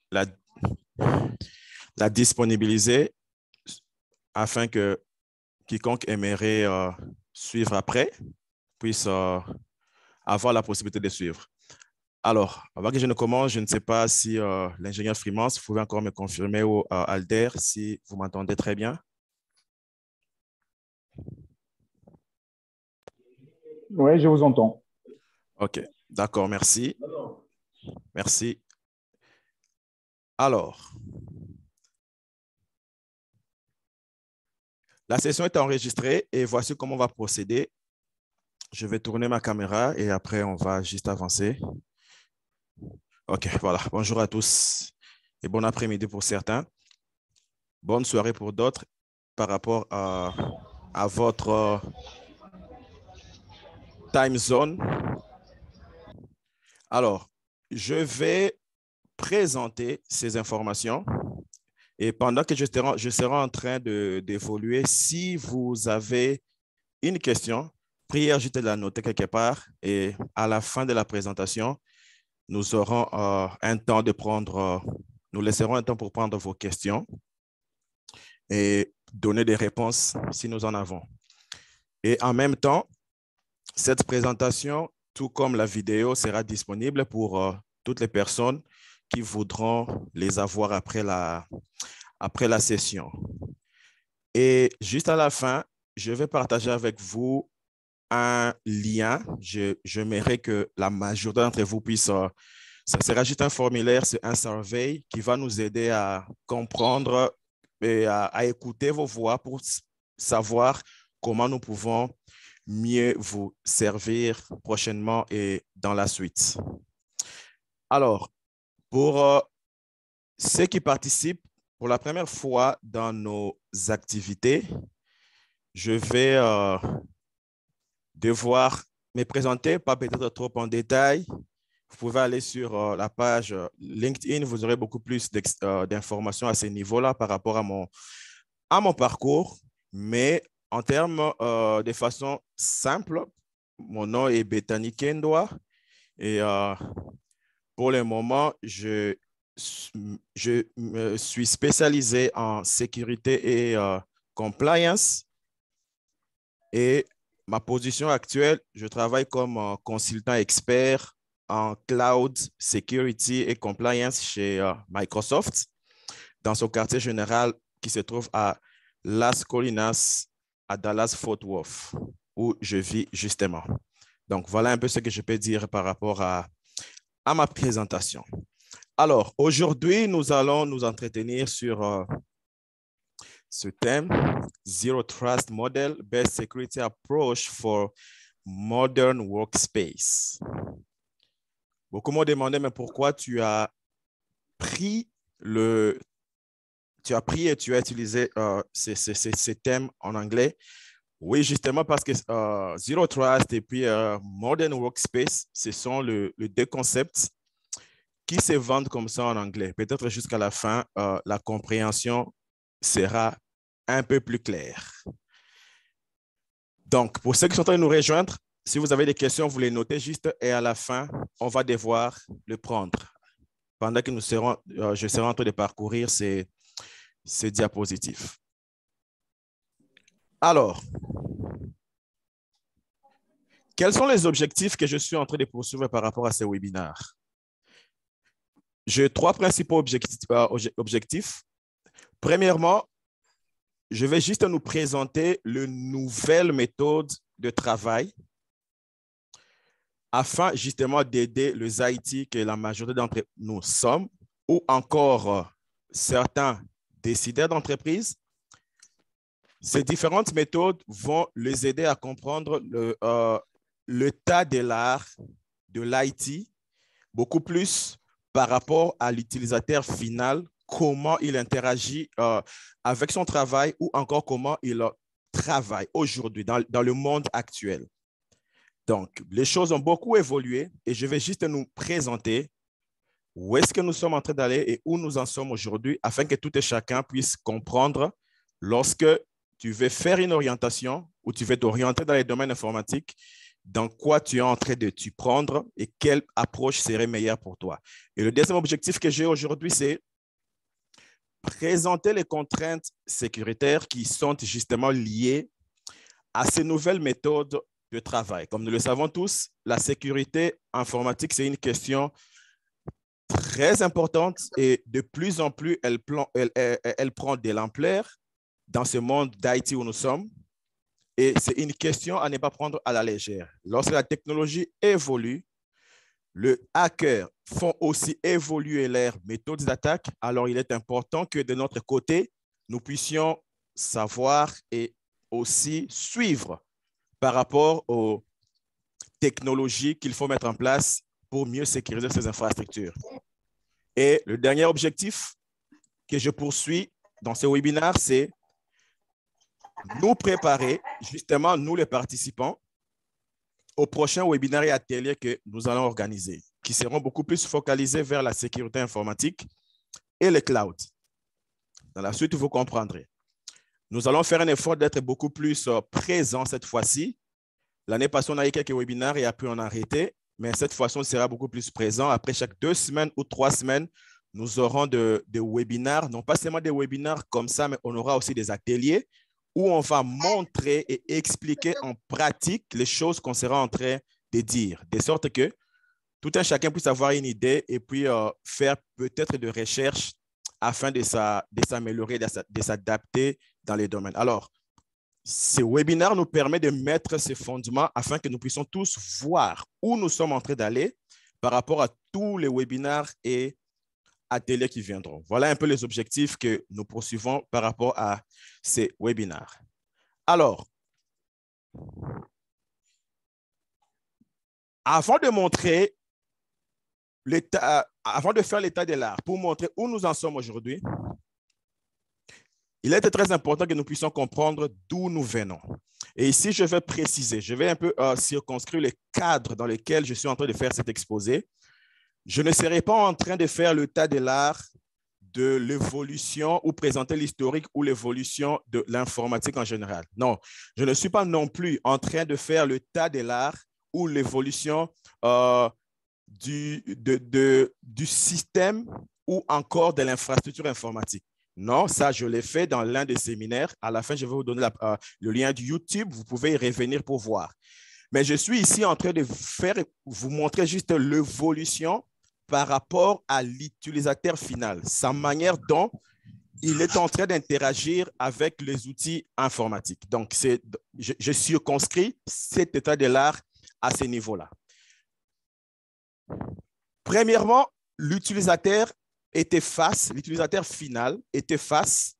la, la disponibiliser afin que quiconque aimerait suivre après puisse avoir la possibilité de suivre. Alors, avant que je ne commence, je ne sais pas si l'ingénieur Freemans, vous pouvez encore me confirmer ou Alder, si vous m'entendez très bien. Oui, je vous entends. OK, d'accord, merci. Merci. Alors, la session est enregistrée et voici comment on va procéder. Je vais tourner ma caméra et après, on va juste avancer. OK, voilà. Bonjour à tous et bon après-midi pour certains. Bonne soirée pour d'autres par rapport à votre time zone. Alors, je vais présenter ces informations et pendant que je serai en train d'évoluer, si vous avez une question, priez juste de la noter quelque part et à la fin de la présentation, nous aurons un temps de prendre, nous laisserons un temps pour prendre vos questions et donner des réponses si nous en avons. Et en même temps, cette présentation, tout comme la vidéo, sera disponible pour toutes les personnes qui voudront les avoir après la session. Et juste à la fin, je vais partager avec vous un lien. J'aimerais que la majorité d'entre vous puisse, ça sera juste un formulaire, c'est un survey qui va nous aider à comprendre et à écouter vos voix pour savoir comment nous pouvons mieux vous servir prochainement et dans la suite. Alors, pour ceux qui participent pour la première fois dans nos activités, je vais devoir me présenter, pas peut-être trop en détail. Vous pouvez aller sur la page LinkedIn, vous aurez beaucoup plus d'informations à ce niveau-là par rapport à mon parcours. Mais en termes de façon simple, mon nom est Bethany Kendoa et pour le moment, je me suis spécialisé en sécurité et compliance. Et ma position actuelle, je travaille comme consultant expert en cloud security et compliance chez Microsoft dans son quartier général qui se trouve à Las Colinas, à Dallas-Fort Worth, où je vis justement. Donc, voilà un peu ce que je peux dire par rapport à ma présentation. Alors, aujourd'hui, nous allons nous entretenir sur ce thème, Zero Trust Model, Best Security Approach for Modern Workspace. Beaucoup m'ont demandé, mais pourquoi tu as pris et tu as utilisé ces thèmes en anglais? Oui, justement parce que Zero Trust et puis Modern Workspace, ce sont les deux concepts qui se vendent comme ça en anglais. Peut-être jusqu'à la fin, la compréhension sera un peu plus claire. Donc, pour ceux qui sont en train de nous rejoindre, si vous avez des questions, vous les notez juste et à la fin, on va devoir le prendre. Pendant que je serai en train de parcourir ces diapositives. Alors, quels sont les objectifs que je suis en train de poursuivre par rapport à ces webinaires? J'ai trois principaux objectifs. Premièrement, je vais juste nous présenter une nouvelle méthode de travail afin justement d'aider les IT que la majorité d'entre nous sommes ou encore certains décideurs d'entreprise. Ces différentes méthodes vont les aider à comprendre l'état de l'art de l'IT beaucoup plus par rapport à l'utilisateur final, comment il interagit avec son travail ou encore comment il travaille aujourd'hui dans le monde actuel. Donc, les choses ont beaucoup évolué et je vais juste nous présenter où est-ce que nous sommes en train d'aller et où nous en sommes aujourd'hui afin que tout et chacun puisse comprendre lorsque tu veux faire une orientation ou tu veux t'orienter dans les domaines informatiques, dans quoi tu es en train de t'y prendre et quelle approche serait meilleure pour toi. Et le deuxième objectif que j'ai aujourd'hui, c'est présenter les contraintes sécuritaires qui sont justement liées à ces nouvelles méthodes de travail. Comme nous le savons tous, la sécurité informatique, c'est une question très importante et de plus en plus, elle prend de l'ampleur dans ce monde d'IT où nous sommes. Et c'est une question à ne pas prendre à la légère. Lorsque la technologie évolue, les hackers font aussi évoluer leurs méthodes d'attaque. Alors, il est important que de notre côté, nous puissions savoir et aussi suivre par rapport aux technologies qu'il faut mettre en place pour mieux sécuriser ces infrastructures. Et le dernier objectif que je poursuis dans ce webinaire, c'est nous préparer, justement, nous les participants, au prochain webinaire et atelier que nous allons organiser, qui seront beaucoup plus focalisés vers la sécurité informatique et le cloud. Dans la suite, vous comprendrez. Nous allons faire un effort d'être beaucoup plus présents cette fois-ci. L'année passée, on a eu quelques webinaires et après, on a arrêté. Mais cette fois-ci, on sera beaucoup plus présent. Après chaque 2 semaines ou 3 semaines, nous aurons des webinaires. Non pas seulement des webinaires comme ça, mais on aura aussi des ateliers où on va montrer et expliquer en pratique les choses qu'on sera en train de dire, de sorte que tout un chacun puisse avoir une idée et puis faire peut-être de recherches afin de s'améliorer, de s'adapter dans les domaines. Alors, ce webinaire nous permet de mettre ces fondements afin que nous puissions tous voir où nous sommes en train d'aller par rapport à tous les webinaires et ateliers qui viendront. Voilà un peu les objectifs que nous poursuivons par rapport à ces webinaires. Alors, avant de montrer avant de faire l'état de l'art, pour montrer où nous en sommes aujourd'hui, il est très important que nous puissions comprendre d'où nous venons. Et ici, je vais préciser, je vais un peu circonscrire le cadre dans lequel je suis en train de faire cet exposé. Je ne serai pas en train de faire l'état de l'art de l'évolution ou présenter l'historique ou l'évolution de l'informatique en général. Non, je ne suis pas non plus en train de faire l'état de l'art ou l'évolution du système ou encore de l'infrastructure informatique. Non, ça, je l'ai fait dans l'un des séminaires. À la fin, je vais vous donner le lien du YouTube. Vous pouvez y revenir pour voir. Mais je suis ici en train de vous montrer juste l'évolution par rapport à l'utilisateur final, sa manière dont il est en train d'interagir avec les outils informatiques. Donc, je circonscris cet état de l'art à ce niveau-là. Premièrement, l'utilisateur final était face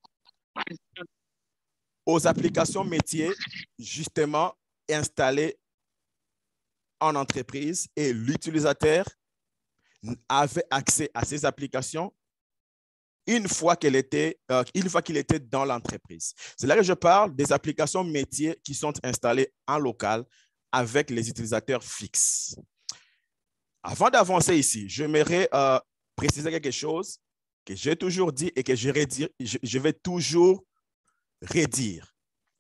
aux applications métiers justement installées en entreprise et l'utilisateur avait accès à ces applications une fois qu'il était dans l'entreprise. C'est là que je parle des applications métiers qui sont installées en local avec les utilisateurs fixes. Avant d'avancer ici, j'aimerais préciser quelque chose que j'ai toujours dit et que je vais toujours redire.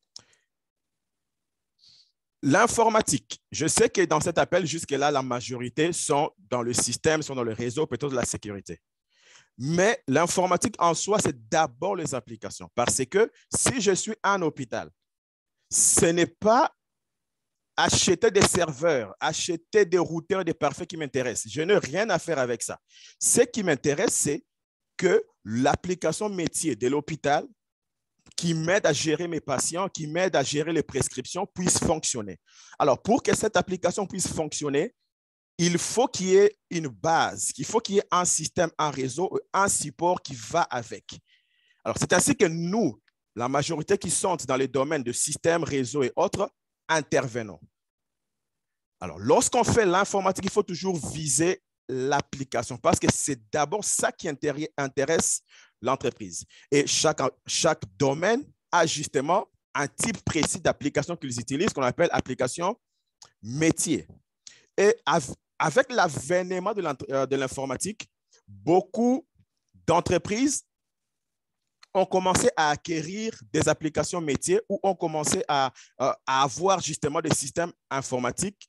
L'informatique, je sais que dans cet appel, jusque-là, la majorité sont dans le système, sont dans le réseau, peut-être de la sécurité. Mais l'informatique en soi, c'est d'abord les applications. Parce que si je suis un hôpital, ce n'est pas acheter des serveurs, acheter des routeurs, des pare-feux qui m'intéressent. Je n'ai rien à faire avec ça. Ce qui m'intéresse, c'est que l'application métier de l'hôpital qui m'aide à gérer mes patients, qui m'aide à gérer les prescriptions, puisse fonctionner. Alors, pour que cette application puisse fonctionner, il faut qu'il y ait une base, il faut qu'il y ait un système, un réseau, un support qui va avec. Alors, c'est ainsi que nous, la majorité qui sont dans les domaines de système, réseau et autres, intervenons. Alors, lorsqu'on fait l'informatique, il faut toujours viser l'application parce que c'est d'abord ça qui intéresse l'entreprise. Et chaque domaine a justement un type précis d'application qu'ils utilisent, qu'on appelle application métier. Et avec l'avènement de l'informatique, beaucoup d'entreprises ont commencé à acquérir des applications métiers ou ont commencé à avoir justement des systèmes informatiques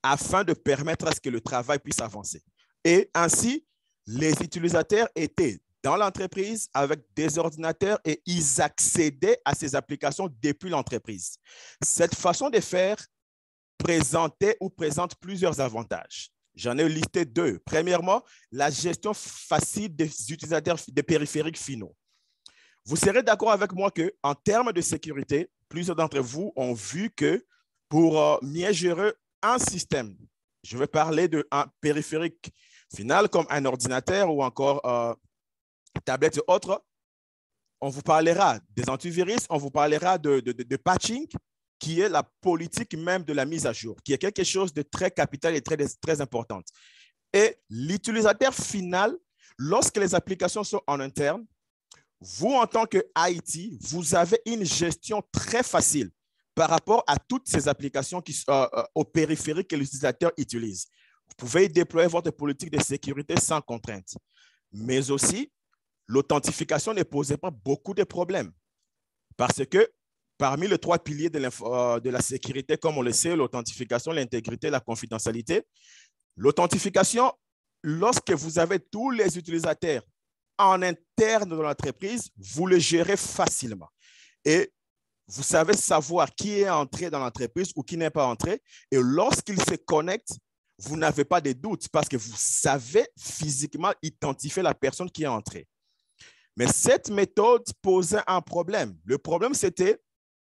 afin de permettre à ce que le travail puisse avancer. Et ainsi, les utilisateurs étaient dans l'entreprise avec des ordinateurs et ils accédaient à ces applications depuis l'entreprise. Cette façon de faire présentait ou présente plusieurs avantages. J'en ai listé deux. Premièrement, la gestion facile des utilisateurs des périphériques finaux. Vous serez d'accord avec moi qu'en termes de sécurité, plusieurs d'entre vous ont vu que pour mieux gérer un système, je vais parler d'un périphérique final comme un ordinateur ou encore tablette et autres, on vous parlera des antivirus, on vous parlera de patching, qui est la politique même de la mise à jour, qui est quelque chose de très capital et très important. Et l'utilisateur final, lorsque les applications sont en interne, vous, en tant que IT, vous avez une gestion très facile par rapport à toutes ces applications au périphérique que l'utilisateur utilise. Vous pouvez déployer votre politique de sécurité sans contrainte. Mais aussi, l'authentification ne posait pas beaucoup de problèmes parce que parmi les trois piliers de la sécurité, comme on le sait, l'authentification, l'intégrité, la confidentialité, l'authentification, lorsque vous avez tous les utilisateurs en interne de l'entreprise, vous le gérez facilement. Et vous savez savoir qui est entré dans l'entreprise ou qui n'est pas entré. Et lorsqu'il se connecte, vous n'avez pas de doute parce que vous savez physiquement identifier la personne qui est entrée. Mais cette méthode posait un problème. Le problème, c'était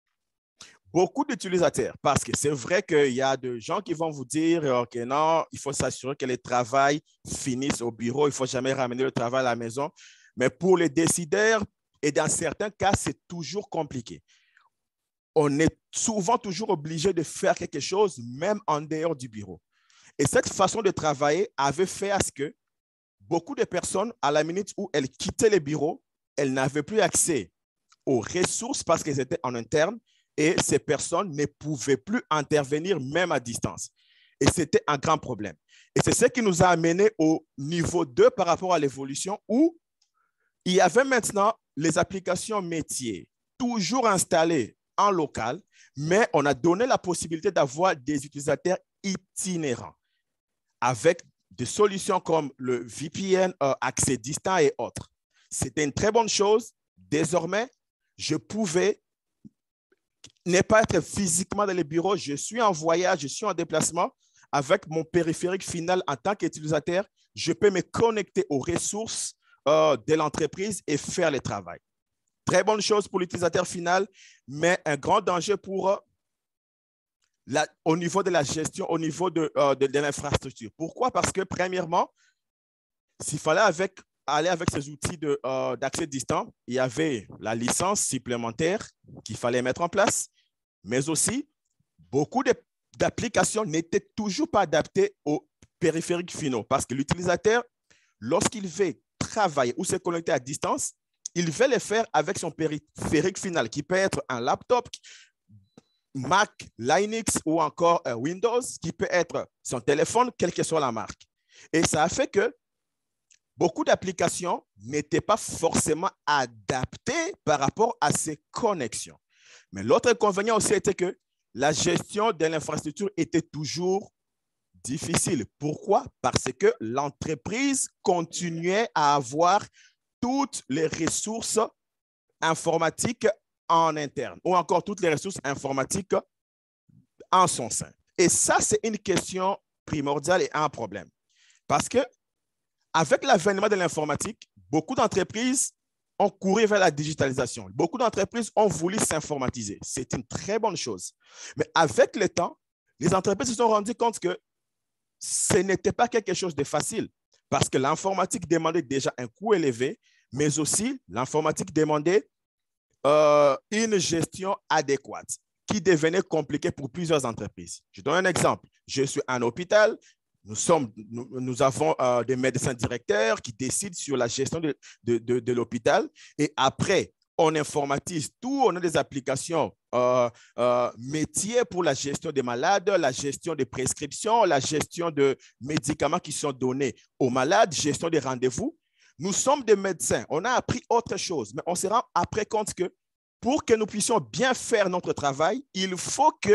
beaucoup d'utilisateurs, parce que c'est vrai qu'il y a des gens qui vont vous dire que non, il faut s'assurer que le travail finisse au bureau, il ne faut jamais ramener le travail à la maison. Mais pour les décideurs, et dans certains cas, c'est toujours compliqué. On est souvent toujours obligé de faire quelque chose, même en dehors du bureau. Et cette façon de travailler avait fait à ce que beaucoup de personnes, à la minute où elles quittaient les bureaux, elles n'avaient plus accès aux ressources parce qu'elles étaient en interne et ces personnes ne pouvaient plus intervenir même à distance. Et c'était un grand problème. Et c'est ce qui nous a amené au niveau 2 par rapport à l'évolution où il y avait maintenant les applications métiers, toujours installées en local, mais on a donné la possibilité d'avoir des utilisateurs itinérants avec des solutions comme le VPN, accès distant et autres. C'était une très bonne chose. Désormais, je pouvais ne pas être physiquement dans les bureaux. Je suis en voyage, je suis en déplacement. Avec mon périphérique final en tant qu'utilisateur, je peux me connecter aux ressources de l'entreprise et faire le travail. Très bonne chose pour l'utilisateur final, mais un grand danger pour au niveau de la gestion, au niveau de l'infrastructure. Pourquoi? Parce que, premièrement, s'il fallait aller avec ces outils d'accès distant, il y avait la licence supplémentaire qu'il fallait mettre en place, mais aussi beaucoup d'applications n'étaient toujours pas adaptées aux périphériques finaux parce que l'utilisateur, lorsqu'il veut travailler ou se connecter à distance, il veut le faire avec son périphérique final qui peut être un laptop, Mac, Linux ou encore Windows, qui peut être son téléphone, quelle que soit la marque. Et ça a fait que beaucoup d'applications n'étaient pas forcément adaptées par rapport à ces connexions. Mais l'autre inconvénient aussi était que la gestion de l'infrastructure était toujours difficile. Pourquoi? Parce que l'entreprise continuait à avoir toutes les ressources informatiques en interne ou encore toutes les ressources informatiques en son sein. Et ça, c'est une question primordiale et un problème. Parce que avec l'avènement de l'informatique, beaucoup d'entreprises ont couru vers la digitalisation. Beaucoup d'entreprises ont voulu s'informatiser. C'est une très bonne chose. Mais avec le temps, les entreprises se sont rendues compte que ce n'était pas quelque chose de facile parce que l'informatique demandait déjà un coût élevé, mais aussi l'informatique demandait une gestion adéquate qui devenait compliquée pour plusieurs entreprises. Je donne un exemple. Je suis un hôpital. Nous avons des médecins directeurs qui décident sur la gestion de l'hôpital. Et après, on informatise tout. On a des applications métiers pour la gestion des malades, la gestion des prescriptions, la gestion de médicaments qui sont donnés aux malades, gestion des rendez-vous. Nous sommes des médecins. On a appris autre chose, mais on se rend après compte que pour que nous puissions bien faire notre travail, il faut que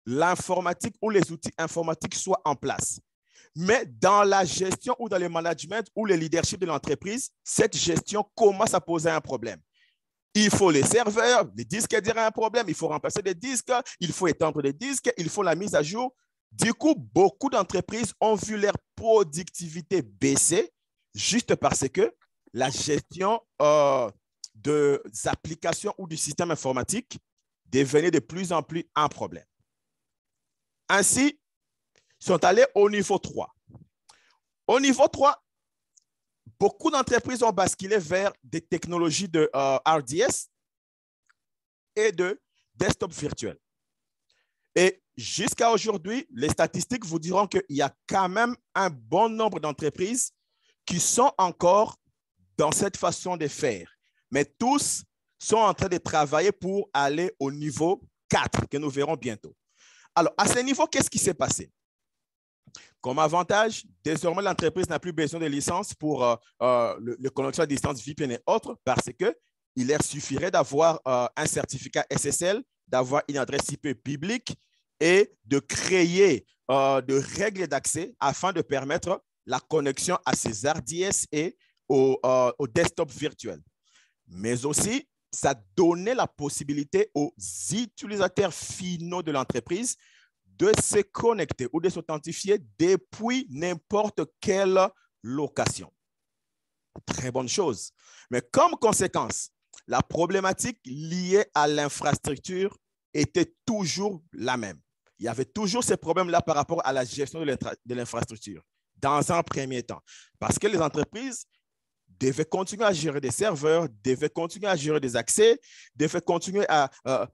l'informatique ou les outils informatiques soient en place. Mais dans la gestion ou dans le management ou le leadership de l'entreprise, cette gestion commence à poser un problème. Il faut les serveurs, les disques diraient un problème, il faut remplacer des disques, il faut étendre des disques, il faut la mise à jour. Du coup, beaucoup d'entreprises ont vu leur productivité baisser juste parce que la gestion des applications ou du système informatique devenait de plus en plus un problème. Ainsi, ils sont allés au niveau 3. Au niveau 3, beaucoup d'entreprises ont basculé vers des technologies de RDS et de desktop virtuel. Et jusqu'à aujourd'hui, les statistiques vous diront qu'il y a quand même un bon nombre d'entreprises qui sont encore dans cette façon de faire. Mais tous sont en train de travailler pour aller au niveau 4, que nous verrons bientôt. Alors, à ce niveau, qu'est-ce qui s'est passé? Comme avantage, désormais, l'entreprise n'a plus besoin de licence pour le connexion à distance VPN et autres parce qu'il leur suffirait d'avoir un certificat SSL, d'avoir une adresse IP publique et de créer des règles d'accès afin de permettre la connexion à ces RDS et au desktop virtuel. Mais aussi, ça donnait la possibilité aux utilisateurs finaux de l'entreprise de se connecter ou de s'authentifier depuis n'importe quelle location. Très bonne chose. Mais comme conséquence, la problématique liée à l'infrastructure était toujours la même. Il y avait toujours ces problèmes-là par rapport à la gestion de l'infrastructure dans un premier temps. Parce que les entreprises devaient continuer à gérer des serveurs, devaient continuer à gérer des accès, devaient continuer à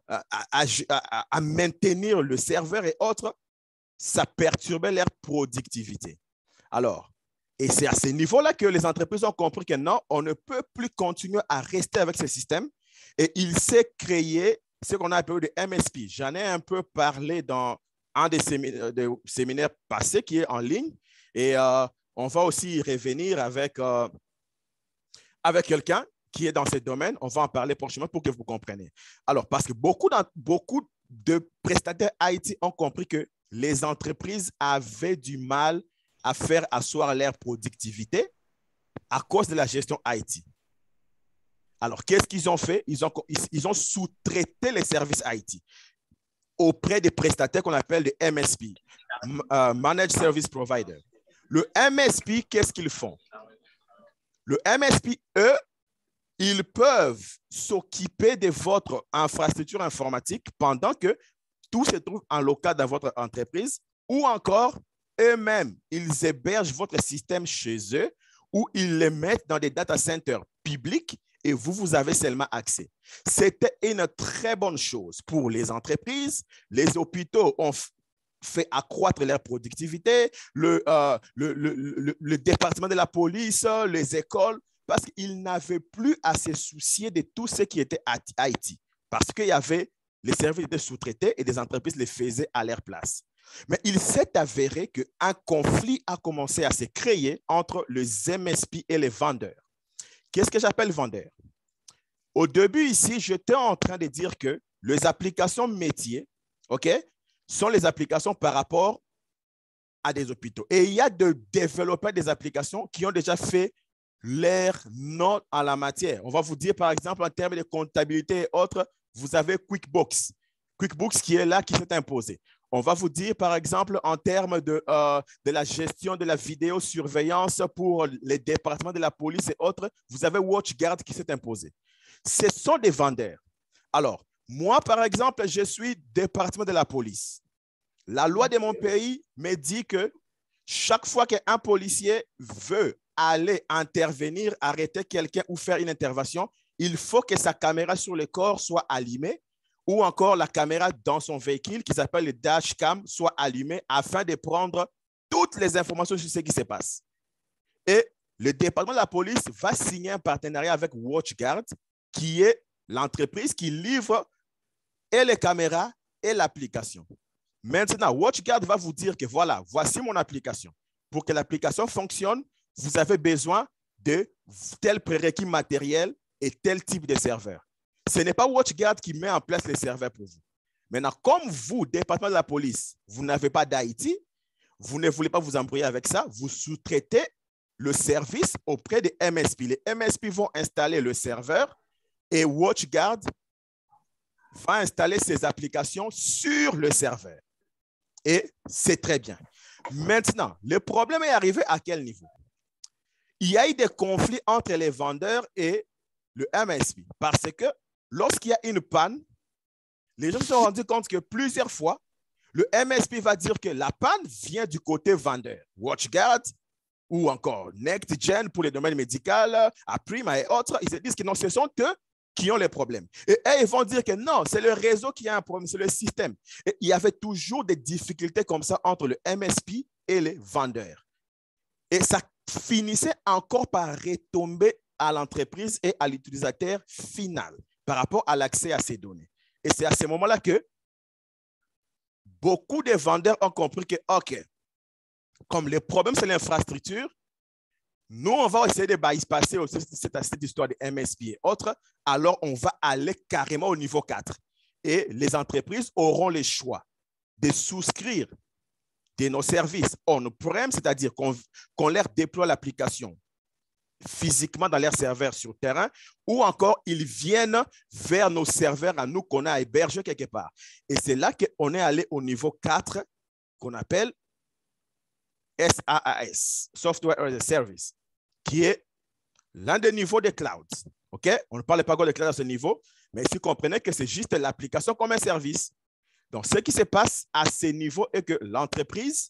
maintenir le serveur et autres. Ça perturbait leur productivité. Alors, et c'est à ce niveau-là que les entreprises ont compris que non, on ne peut plus continuer à rester avec ce système. Et il s'est créé ce qu'on a appelé des MSP. J'en ai un peu parlé dans un des séminaires passés qui est en ligne. Et on va aussi y revenir avec quelqu'un qui est dans ce domaine. On va en parler prochainement pour que vous compreniez. Alors, parce que beaucoup de prestataires IT ont compris que les entreprises avaient du mal à faire asseoir leur productivité à cause de la gestion IT. Alors, qu'est-ce qu'ils ont fait? Ils ont sous-traité les services IT auprès des prestataires qu'on appelle des MSP, Managed Service Provider. Le MSP, qu'est-ce qu'ils font? Le MSP, eux, ils peuvent s'occuper de votre infrastructure informatique pendant que tout se trouve en local dans votre entreprise ou encore eux-mêmes, ils hébergent votre système chez eux ou ils le mettent dans des data centers publics et vous avez seulement accès. C'était une très bonne chose pour les entreprises. Les hôpitaux ont fait accroître leur productivité, le département de la police, les écoles, parce qu'ils n'avaient plus à se soucier de tout ce qui était IT, parce qu'il y avait les services étaient sous-traités et des entreprises les faisaient à leur place. Mais il s'est avéré qu'un conflit a commencé à se créer entre les MSP et les vendeurs. Qu'est-ce que j'appelle vendeurs? Au début ici, j'étais en train de dire que les applications métiers, OK, sont les applications par rapport à des hôpitaux. Et il y a des développeurs des applications qui ont déjà fait leur nom en la matière. On va vous dire, par exemple, en termes de comptabilité et autres, vous avez QuickBooks. QuickBooks qui est là, qui s'est imposé. On va vous dire, par exemple, en termes de la gestion de la vidéosurveillance pour les départements de la police et autres, vous avez WatchGuard qui s'est imposé. Ce sont des vendeurs. Alors, moi, par exemple, je suis département de la police. La loi de mon pays me dit que chaque fois qu'un policier veut aller intervenir, arrêter quelqu'un ou faire une intervention, il faut que sa caméra sur le corps soit allumée ou encore la caméra dans son véhicule, qui s'appelle le dashcam, soit allumée afin de prendre toutes les informations sur ce qui se passe. Et le département de la police va signer un partenariat avec WatchGuard, qui est l'entreprise qui livre et les caméras et l'application. Maintenant, WatchGuard va vous dire que voilà, voici mon application. Pour que l'application fonctionne, vous avez besoin de tel prérequis matériel et tel type de serveur. Ce n'est pas WatchGuard qui met en place les serveurs pour vous. Maintenant, comme vous, département de la police, vous n'avez pas d'IT, vous ne voulez pas vous embrouiller avec ça, vous sous-traitez le service auprès des MSP. Les MSP vont installer le serveur et WatchGuard va installer ses applications sur le serveur. Et c'est très bien. Maintenant, le problème est arrivé à quel niveau? Il y a eu des conflits entre les vendeurs et le MSP parce que lorsqu'il y a une panne, les gens se sont rendus compte que plusieurs fois, le MSP va dire que la panne vient du côté vendeur. WatchGuard ou encore NextGen pour les domaines médicaux, Aprima et autres, ils se disent que non, ce sont eux qui ont les problèmes. Et eux, ils vont dire que non, c'est le réseau qui a un problème, c'est le système. Et il y avait toujours des difficultés comme ça entre le MSP et les vendeurs. Et ça finissait encore par retomber à l'entreprise et à l'utilisateur final par rapport à l'accès à ces données. Et c'est à ce moment-là que beaucoup de vendeurs ont compris que, OK, comme le problème, c'est l'infrastructure, nous, on va essayer de bypasser cette histoire de MSP et autres, alors on va aller carrément au niveau 4. Et les entreprises auront le choix de souscrire de nos services on-prem, c'est-à-dire qu'on leur déploie l'application physiquement dans leur serveur sur terrain, ou encore ils viennent vers nos serveurs à nous qu'on a hébergés quelque part. Et c'est là qu'on est allé au niveau 4 qu'on appelle SaaS, Software as a Service, qui est l'un des niveaux des clouds. OK? On ne parle pas encore de cloud à ce niveau, mais si vous comprenez que c'est juste l'application comme un service. Donc, ce qui se passe à ce niveau est que l'entreprise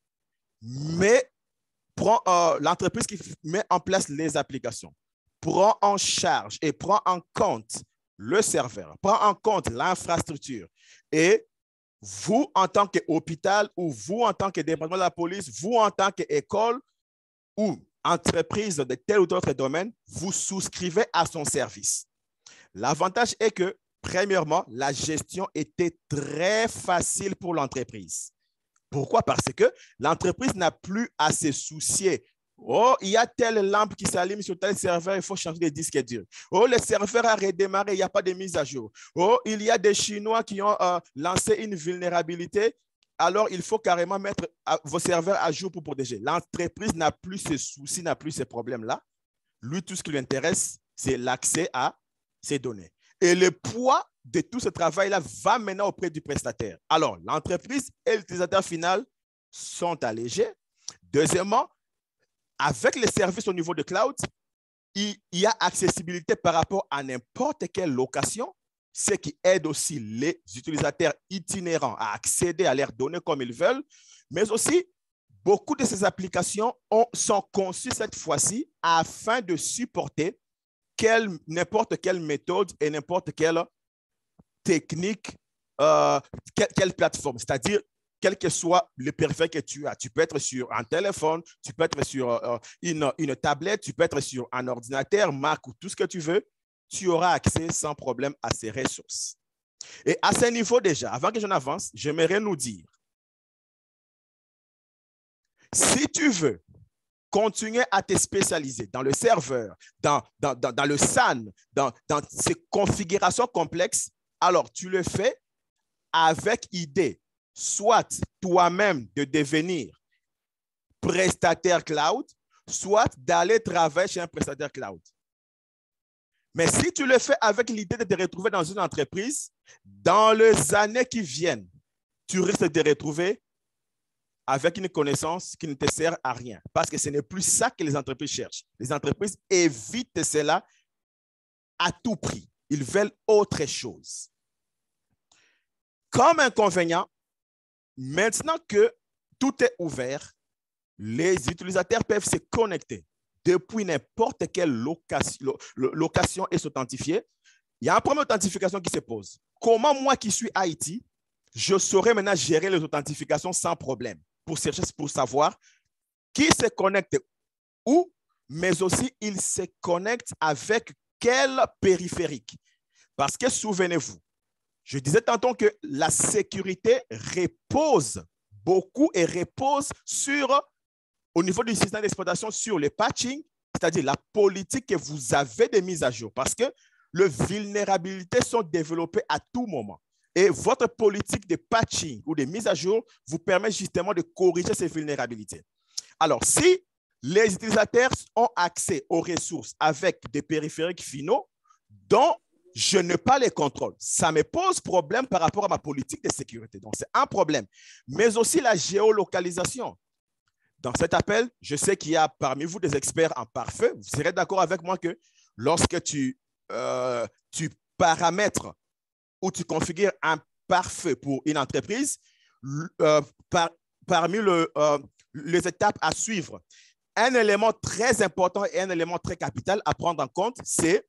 l'entreprise qui met en place les applications prend en charge et prend en compte le serveur, prend en compte l'infrastructure. Et vous, en tant qu'hôpital ou vous, en tant que département de la police, vous, en tant qu'école ou entreprise de tel ou d'autres domaines, vous souscrivez à son service. L'avantage est que, premièrement, la gestion était très facile pour l'entreprise. Pourquoi? Parce que l'entreprise n'a plus à se soucier. Oh, il y a telle lampe qui s'allume sur tel serveur, il faut changer de disque dur. Oh, le serveur a redémarré, il n'y a pas de mise à jour. Oh, il y a des Chinois qui ont lancé une vulnérabilité. Alors, il faut carrément mettre vos serveurs à jour pour protéger. L'entreprise n'a plus ce souci, n'a plus ces problèmes-là. Lui, tout ce qui lui intéresse, c'est l'accès à ces données. Et le poids de tout ce travail-là va maintenant auprès du prestataire. Alors, l'entreprise et l'utilisateur final sont allégés. Deuxièmement, avec les services au niveau de cloud, il y a accessibilité par rapport à n'importe quelle location, ce qui aide aussi les utilisateurs itinérants à accéder à leurs données comme ils veulent, mais aussi beaucoup de ces applications sont conçues cette fois-ci afin de supporter n'importe quelle méthode et n'importe quelle technique, quelle plateforme, c'est-à-dire quel que soit le périphérique que tu as. Tu peux être sur un téléphone, tu peux être sur une tablette, tu peux être sur un ordinateur, Mac ou tout ce que tu veux. Tu auras accès sans problème à ces ressources. Et à ce niveau déjà, avant que j'en avance, j'aimerais nous dire, si tu veux continuer à te spécialiser dans le serveur, dans le SAN, dans ces configurations complexes, alors tu le fais avec idée, soit toi-même de devenir prestataire cloud, soit d'aller travailler chez un prestataire cloud. Mais si tu le fais avec l'idée de te retrouver dans une entreprise, dans les années qui viennent, tu risques de te retrouver avec une connaissance qui ne te sert à rien. Parce que ce n'est plus ça que les entreprises cherchent. Les entreprises évitent cela à tout prix. Ils veulent autre chose. Comme inconvénient, maintenant que tout est ouvert, les utilisateurs peuvent se connecter depuis n'importe quelle location et s'authentifier. Il y a un problème d'authentification qui se pose. Comment moi qui suis IT, je saurais maintenant gérer les authentifications sans problème pour savoir qui se connecte où, mais aussi il se connecte avec quel périphérique. Parce que souvenez-vous, je disais tantôt que la sécurité repose beaucoup et repose au niveau du système d'exploitation sur le patching, c'est-à-dire la politique que vous avez de mise à jour. Parce que les vulnérabilités sont développées à tout moment. Et votre politique de patching ou de mise à jour vous permet justement de corriger ces vulnérabilités. Alors, si les utilisateurs ont accès aux ressources avec des périphériques finaux dont je n'ai pas les contrôles, ça me pose problème par rapport à ma politique de sécurité. Donc, c'est un problème. Mais aussi la géolocalisation. Dans cet appel, je sais qu'il y a parmi vous des experts en pare-feu. Vous serez d'accord avec moi que lorsque tu paramètres ou tu configures un pare-feu pour une entreprise, parmi les étapes à suivre, un élément très important et un élément très capital à prendre en compte, c'est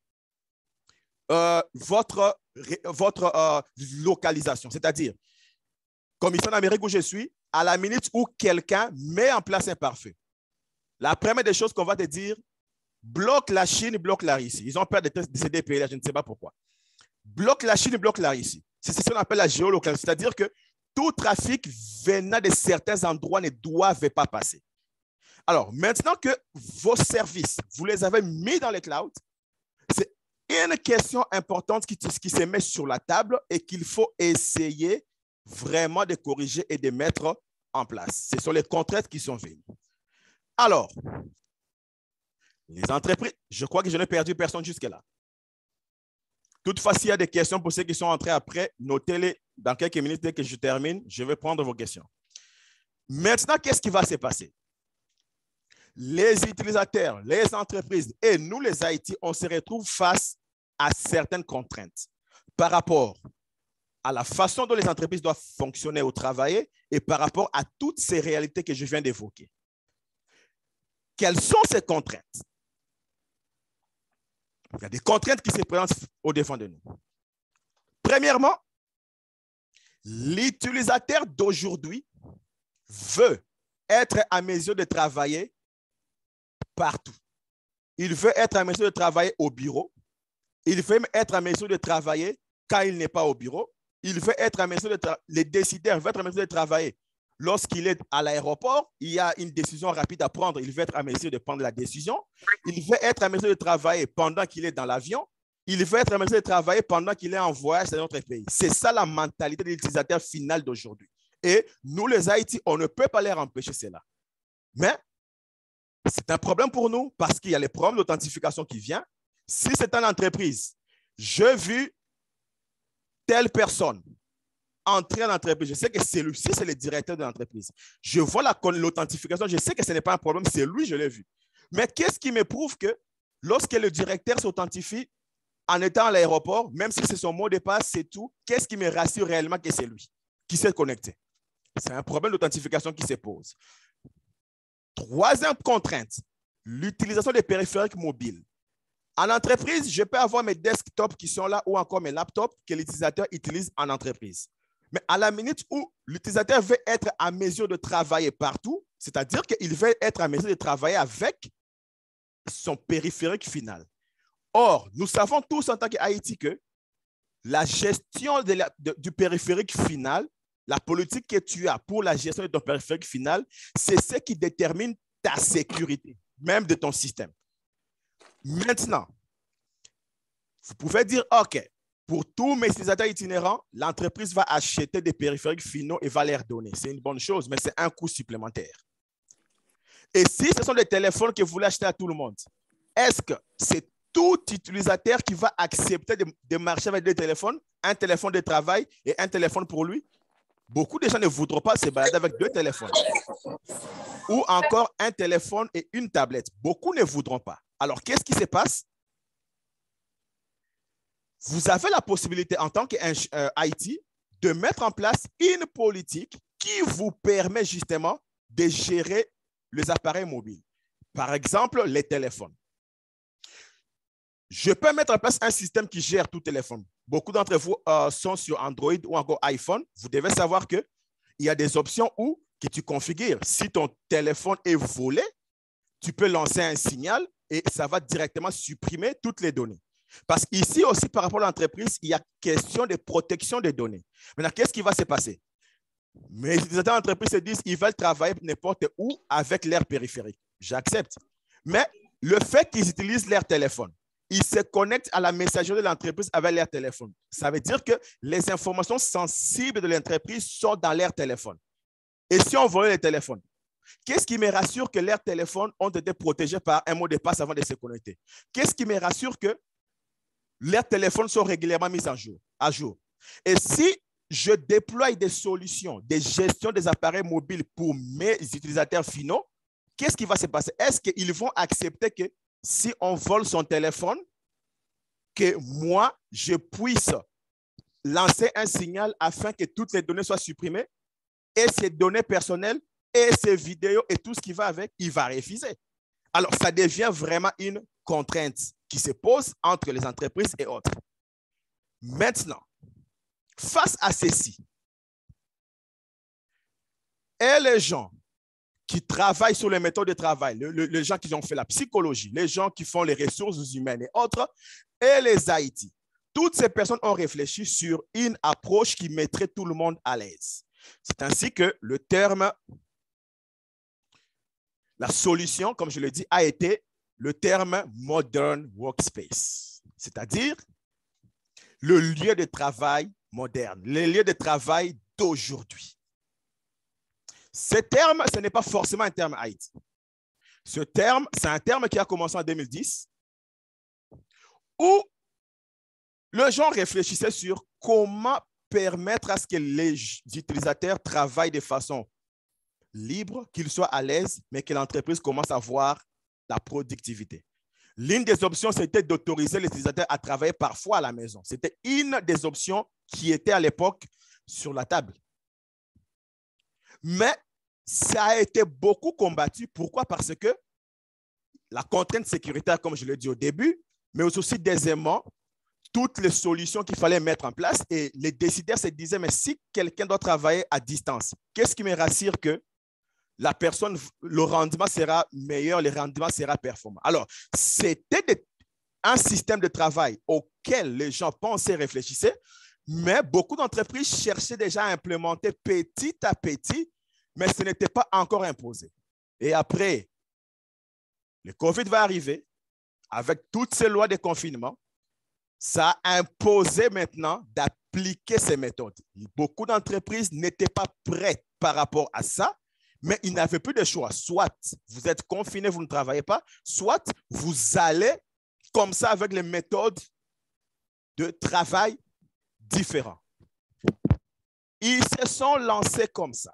votre localisation. C'est-à-dire, comme ici en Amérique où je suis, à la minute où quelqu'un met en place un pare-feu, la première des choses qu'on va te dire, bloque la Chine, bloque la Russie. Ils ont peur de ces pays-là, je ne sais pas pourquoi. Bloque la Chine, bloque la Russie. C'est ce qu'on appelle la géolocalisation. C'est-à-dire que tout trafic venant de certains endroits ne doit pas passer. Alors, maintenant que vos services, vous les avez mis dans les clouds, c'est une question importante qui se met sur la table et qu'il faut essayer vraiment de corriger et de mettre en place. Ce sont les contraintes qui sont venues. Alors, les entreprises, je crois que je n'ai perdu personne jusque-là. Toutefois, s'il y a des questions pour ceux qui sont entrés après, notez-les dans quelques minutes. Dès que je termine, je vais prendre vos questions. Maintenant, qu'est-ce qui va se passer? Les utilisateurs, les entreprises et nous, les IT, on se retrouve face à certaines contraintes par rapport à la façon dont les entreprises doivent fonctionner ou travailler et par rapport à toutes ces réalités que je viens d'évoquer. Quelles sont ces contraintes? Il y a des contraintes qui se présentent au-devant de nous. Premièrement, l'utilisateur d'aujourd'hui veut être à mesure de travailler partout. Il veut être à mesure de travailler au bureau. Il veut être à mesure de travailler quand il n'est pas au bureau. Il veut être à mesure de les décideurs veulent être à mesure de travailler. Lorsqu'il est à l'aéroport, il y a une décision rapide à prendre. Il veut être à mesure de prendre la décision. Il veut être à mesure de travailler pendant qu'il est dans l'avion. Il veut être à mesure de travailler pendant qu'il est en voyage dans notre pays. C'est ça la mentalité de l'utilisateur final d'aujourd'hui. Et nous, les IT, on ne peut pas leur empêcher cela. Mais c'est un problème pour nous parce qu'il y a les problèmes d'authentification qui viennent. Si c'est une entreprise, j'ai vu telle personne entrer en entreprise, je sais que celui-ci, c'est le directeur de l'entreprise. Je vois l'authentification, je sais que ce n'est pas un problème, c'est lui, je l'ai vu. Mais qu'est-ce qui me prouve que lorsque le directeur s'authentifie en étant à l'aéroport, même si c'est son mot de passe, c'est tout, qu'est-ce qui me rassure réellement que c'est lui qui s'est connecté? C'est un problème d'authentification qui se pose. Troisième contrainte, l'utilisation des périphériques mobiles. En entreprise, je peux avoir mes desktops qui sont là ou encore mes laptops que l'utilisateur utilise en entreprise. Mais à la minute où l'utilisateur veut être à mesure de travailler partout, c'est-à-dire qu'il veut être à mesure de travailler avec son périphérique final. Or, nous savons tous en tant qu'IT que la gestion du périphérique final, la politique que tu as pour la gestion de ton périphérique final, c'est ce qui détermine ta sécurité, même de ton système. Maintenant, vous pouvez dire, OK, pour tous mes utilisateurs itinérants, l'entreprise va acheter des périphériques finaux et va les redonner. C'est une bonne chose, mais c'est un coût supplémentaire. Et si ce sont des téléphones que vous voulez acheter à tout le monde, est-ce que c'est tout utilisateur qui va accepter de marcher avec deux téléphones, un téléphone de travail et un téléphone pour lui? Beaucoup de gens ne voudront pas se balader avec deux téléphones. Ou encore un téléphone et une tablette. Beaucoup ne voudront pas. Alors, qu'est-ce qui se passe? Vous avez la possibilité en tant qu'IT de mettre en place une politique qui vous permet justement de gérer les appareils mobiles. Par exemple, les téléphones. Je peux mettre en place un système qui gère tout téléphone. Beaucoup d'entre vous sont sur Android ou encore iPhone. Vous devez savoir qu'il y a des options que tu configures. Si ton téléphone est volé, tu peux lancer un signal et ça va directement supprimer toutes les données. Parce qu'ici aussi, par rapport à l'entreprise, il y a question de protection des données. Maintenant, qu'est-ce qui va se passer? Mes utilisateurs d'entreprise se disent qu'ils veulent travailler n'importe où avec leur périphérique. J'accepte. Mais le fait qu'ils utilisent leur téléphone, ils se connectent à la messagerie de l'entreprise avec leur téléphone. Ça veut dire que les informations sensibles de l'entreprise sont dans leur téléphone. Et si on volait les téléphones, qu'est-ce qui me rassure que leurs téléphones ont été protégés par un mot de passe avant de se connecter? Qu'est-ce qui me rassure que leurs téléphones sont régulièrement mis à jour? Et si je déploie des solutions de gestion des appareils mobiles pour mes utilisateurs finaux, qu'est-ce qui va se passer? Est-ce qu'ils vont accepter que si on vole son téléphone, que moi, je puisse lancer un signal afin que toutes les données soient supprimées et ces données personnelles et ces vidéos et tout ce qui va avec, il va refuser. Alors, ça devient vraiment une contrainte qui se pose entre les entreprises et autres. Maintenant, face à ceci, et les gens qui travaillent sur les méthodes de travail, les gens qui ont fait la psychologie, les gens qui font les ressources humaines et autres, et les IT, toutes ces personnes ont réfléchi sur une approche qui mettrait tout le monde à l'aise. C'est ainsi que le terme, la solution, comme je l'ai dit, a été le terme Modern Workspace, c'est-à-dire le lieu de travail moderne, le lieu de travail d'aujourd'hui. Ce terme, ce n'est pas forcément un terme IT. Ce terme, c'est un terme qui a commencé en 2010, où les gens réfléchissaient sur comment permettre à ce que les utilisateurs travaillent de façon libre, qu'ils soient à l'aise, mais que l'entreprise commence à voir la productivité. L'une des options, c'était d'autoriser les utilisateurs à travailler parfois à la maison. C'était une des options qui était à l'époque sur la table. Mais ça a été beaucoup combattu. Pourquoi? Parce que la contrainte sécuritaire, comme je l'ai dit au début, mais aussi deuxièmement, toutes les solutions qu'il fallait mettre en place et les décideurs se disaient, mais si quelqu'un doit travailler à distance, qu'est-ce qui me rassure que la personne, le rendement sera meilleur, le rendement sera performant? Alors, c'était un système de travail auquel les gens pensaient, réfléchissaient, mais beaucoup d'entreprises cherchaient déjà à implémenter petit à petit, mais ce n'était pas encore imposé. Et après, le COVID va arriver avec toutes ces lois de confinement. Ça a imposé maintenant d'appliquer ces méthodes. Beaucoup d'entreprises n'étaient pas prêtes par rapport à ça, mais ils n'avaient plus de choix. Soit vous êtes confiné, vous ne travaillez pas, soit vous allez comme ça avec les méthodes de travail différentes. Ils se sont lancés comme ça.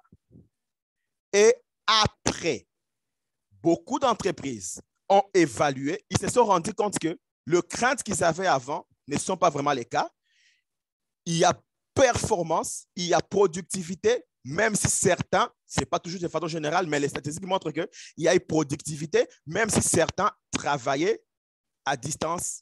Et après, beaucoup d'entreprises ont évalué, ils se sont rendus compte que les craintes qu'ils avaient avant ne sont pas vraiment les cas. Il y a performance, il y a productivité, même si certains, ce n'est pas toujours de façon générale, mais les statistiques montrent qu'il y a une productivité, même si certains travaillaient à distance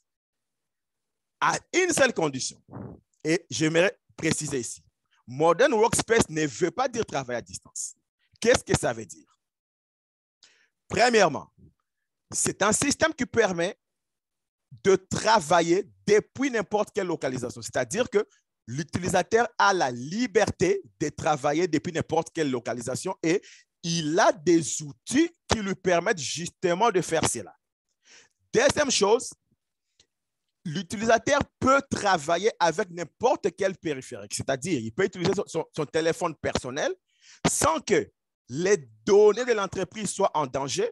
à une seule condition. Et j'aimerais préciser ici, Modern Workspace ne veut pas dire travail à distance. Qu'est-ce que ça veut dire? Premièrement, c'est un système qui permet de travailler depuis n'importe quelle localisation. C'est-à-dire que l'utilisateur a la liberté de travailler depuis n'importe quelle localisation et il a des outils qui lui permettent justement de faire cela. Deuxième chose, l'utilisateur peut travailler avec n'importe quel périphérique. C'est-à-dire il peut utiliser son téléphone personnel sans que les données de l'entreprise soient en danger.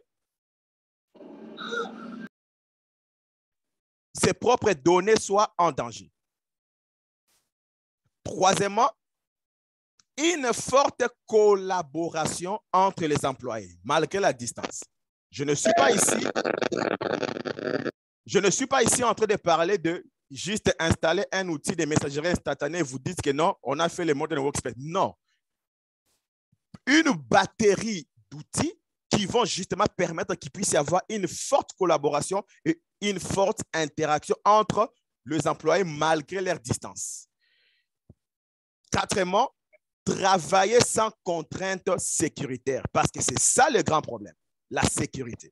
Ses propres données soient en danger. Troisièmement, une forte collaboration entre les employés, malgré la distance. Je ne suis pas ici en train de parler de juste installer un outil de messagerie instantanée et vous dites que non, on a fait le Modern Workspace. Non. Une batterie d'outils qui vont justement permettre qu'il puisse y avoir une forte collaboration et une forte interaction entre les employés malgré leur distance. Quatrièmement, travailler sans contrainte sécuritaire parce que c'est ça le grand problème, la sécurité.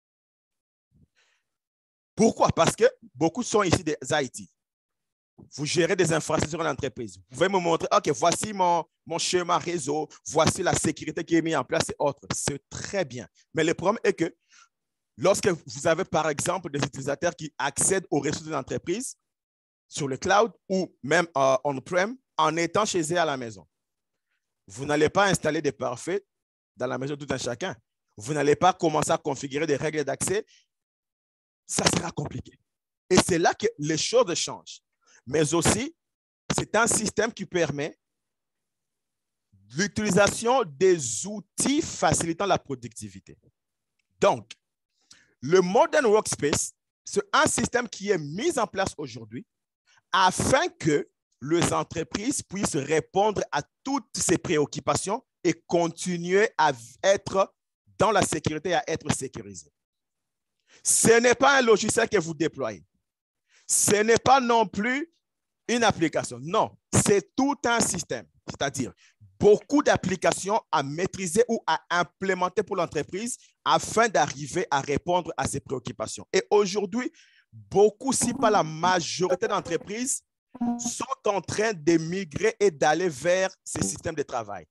Pourquoi? Parce que beaucoup sont ici des IT. Vous gérez des infrastructures en entreprise. Vous pouvez me montrer, OK, voici mon schéma réseau, voici la sécurité qui est mise en place et autres. C'est très bien. Mais le problème est que Lorsque vous avez, par exemple, des utilisateurs qui accèdent aux ressources de l'entreprise sur le cloud ou même on-prem en étant chez eux à la maison, vous n'allez pas installer des parfaits dans la maison de tout un chacun. Vous n'allez pas commencer à configurer des règles d'accès. Ça sera compliqué. Et c'est là que les choses changent. Mais aussi, c'est un système qui permet l'utilisation des outils facilitant la productivité. Donc, le Modern Workspace, c'est un système qui est mis en place aujourd'hui afin que les entreprises puissent répondre à toutes ces préoccupations et continuer à être dans la sécurité, à être sécurisées. Ce n'est pas un logiciel que vous déployez. Ce n'est pas non plus une application. Non, c'est tout un système, c'est-à-dire beaucoup d'applications à maîtriser ou à implémenter pour l'entreprise afin d'arriver à répondre à ces préoccupations. Et aujourd'hui, beaucoup, si pas la majorité d'entreprises, sont en train de migrer et d'aller vers ces systèmes de travail.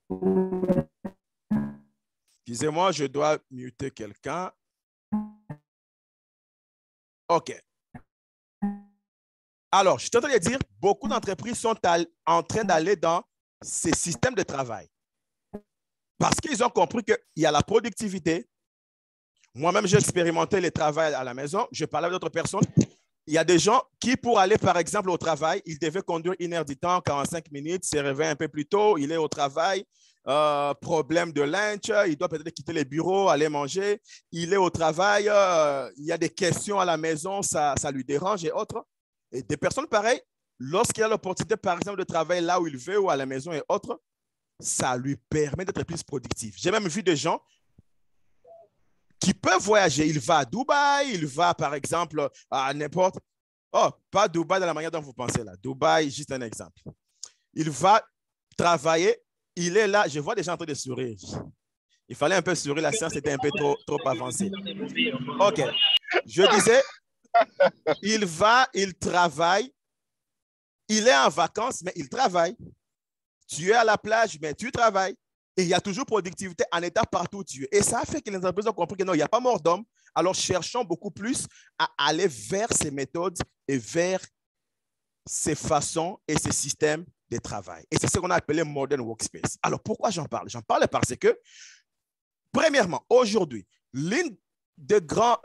Excusez-moi, je dois muter quelqu'un. OK. Alors, je suis en train de dire, beaucoup d'entreprises sont en train d'aller dans ces systèmes de travail. Parce qu'ils ont compris qu'il y a la productivité. Moi-même, j'ai expérimenté le travail à la maison. Je parlais avec d'autres personnes. Il y a des gens qui, pour aller, par exemple, au travail, ils devaient conduire 1 heure du temps, 45 minutes, se réveiller un peu plus tôt, il est au travail, problème de lunch, il doit peut-être quitter le bureau, aller manger, il est au travail, il y a des questions à la maison, ça lui dérange et autres. Et des personnes pareilles, lorsqu'il a l'opportunité, par exemple, de travailler là où il veut ou à la maison et autres, ça lui permet d'être plus productif. J'ai même vu des gens qui peuvent voyager. Il va à Dubaï, il va, par exemple, à n'importe... Oh, pas Dubaï dans la manière dont vous pensez là. Dubaï, juste un exemple. Il va travailler, il est là. Je vois des gens en train de sourire. Il fallait un peu sourire, la séance était un peu trop avancée. OK. Je disais, il va, il travaille, il est en vacances, mais il travaille. Tu es à la plage, mais tu travailles. Et il y a toujours productivité en état partout où tu es. Et ça a fait que les entreprises ont compris que non, il n'y a pas mort d'homme. Alors, cherchons beaucoup plus à aller vers ces méthodes et vers ces façons et ces systèmes de travail. Et c'est ce qu'on a appelé Modern Workspace. Alors, pourquoi j'en parle? J'en parle parce que, premièrement, aujourd'hui, une des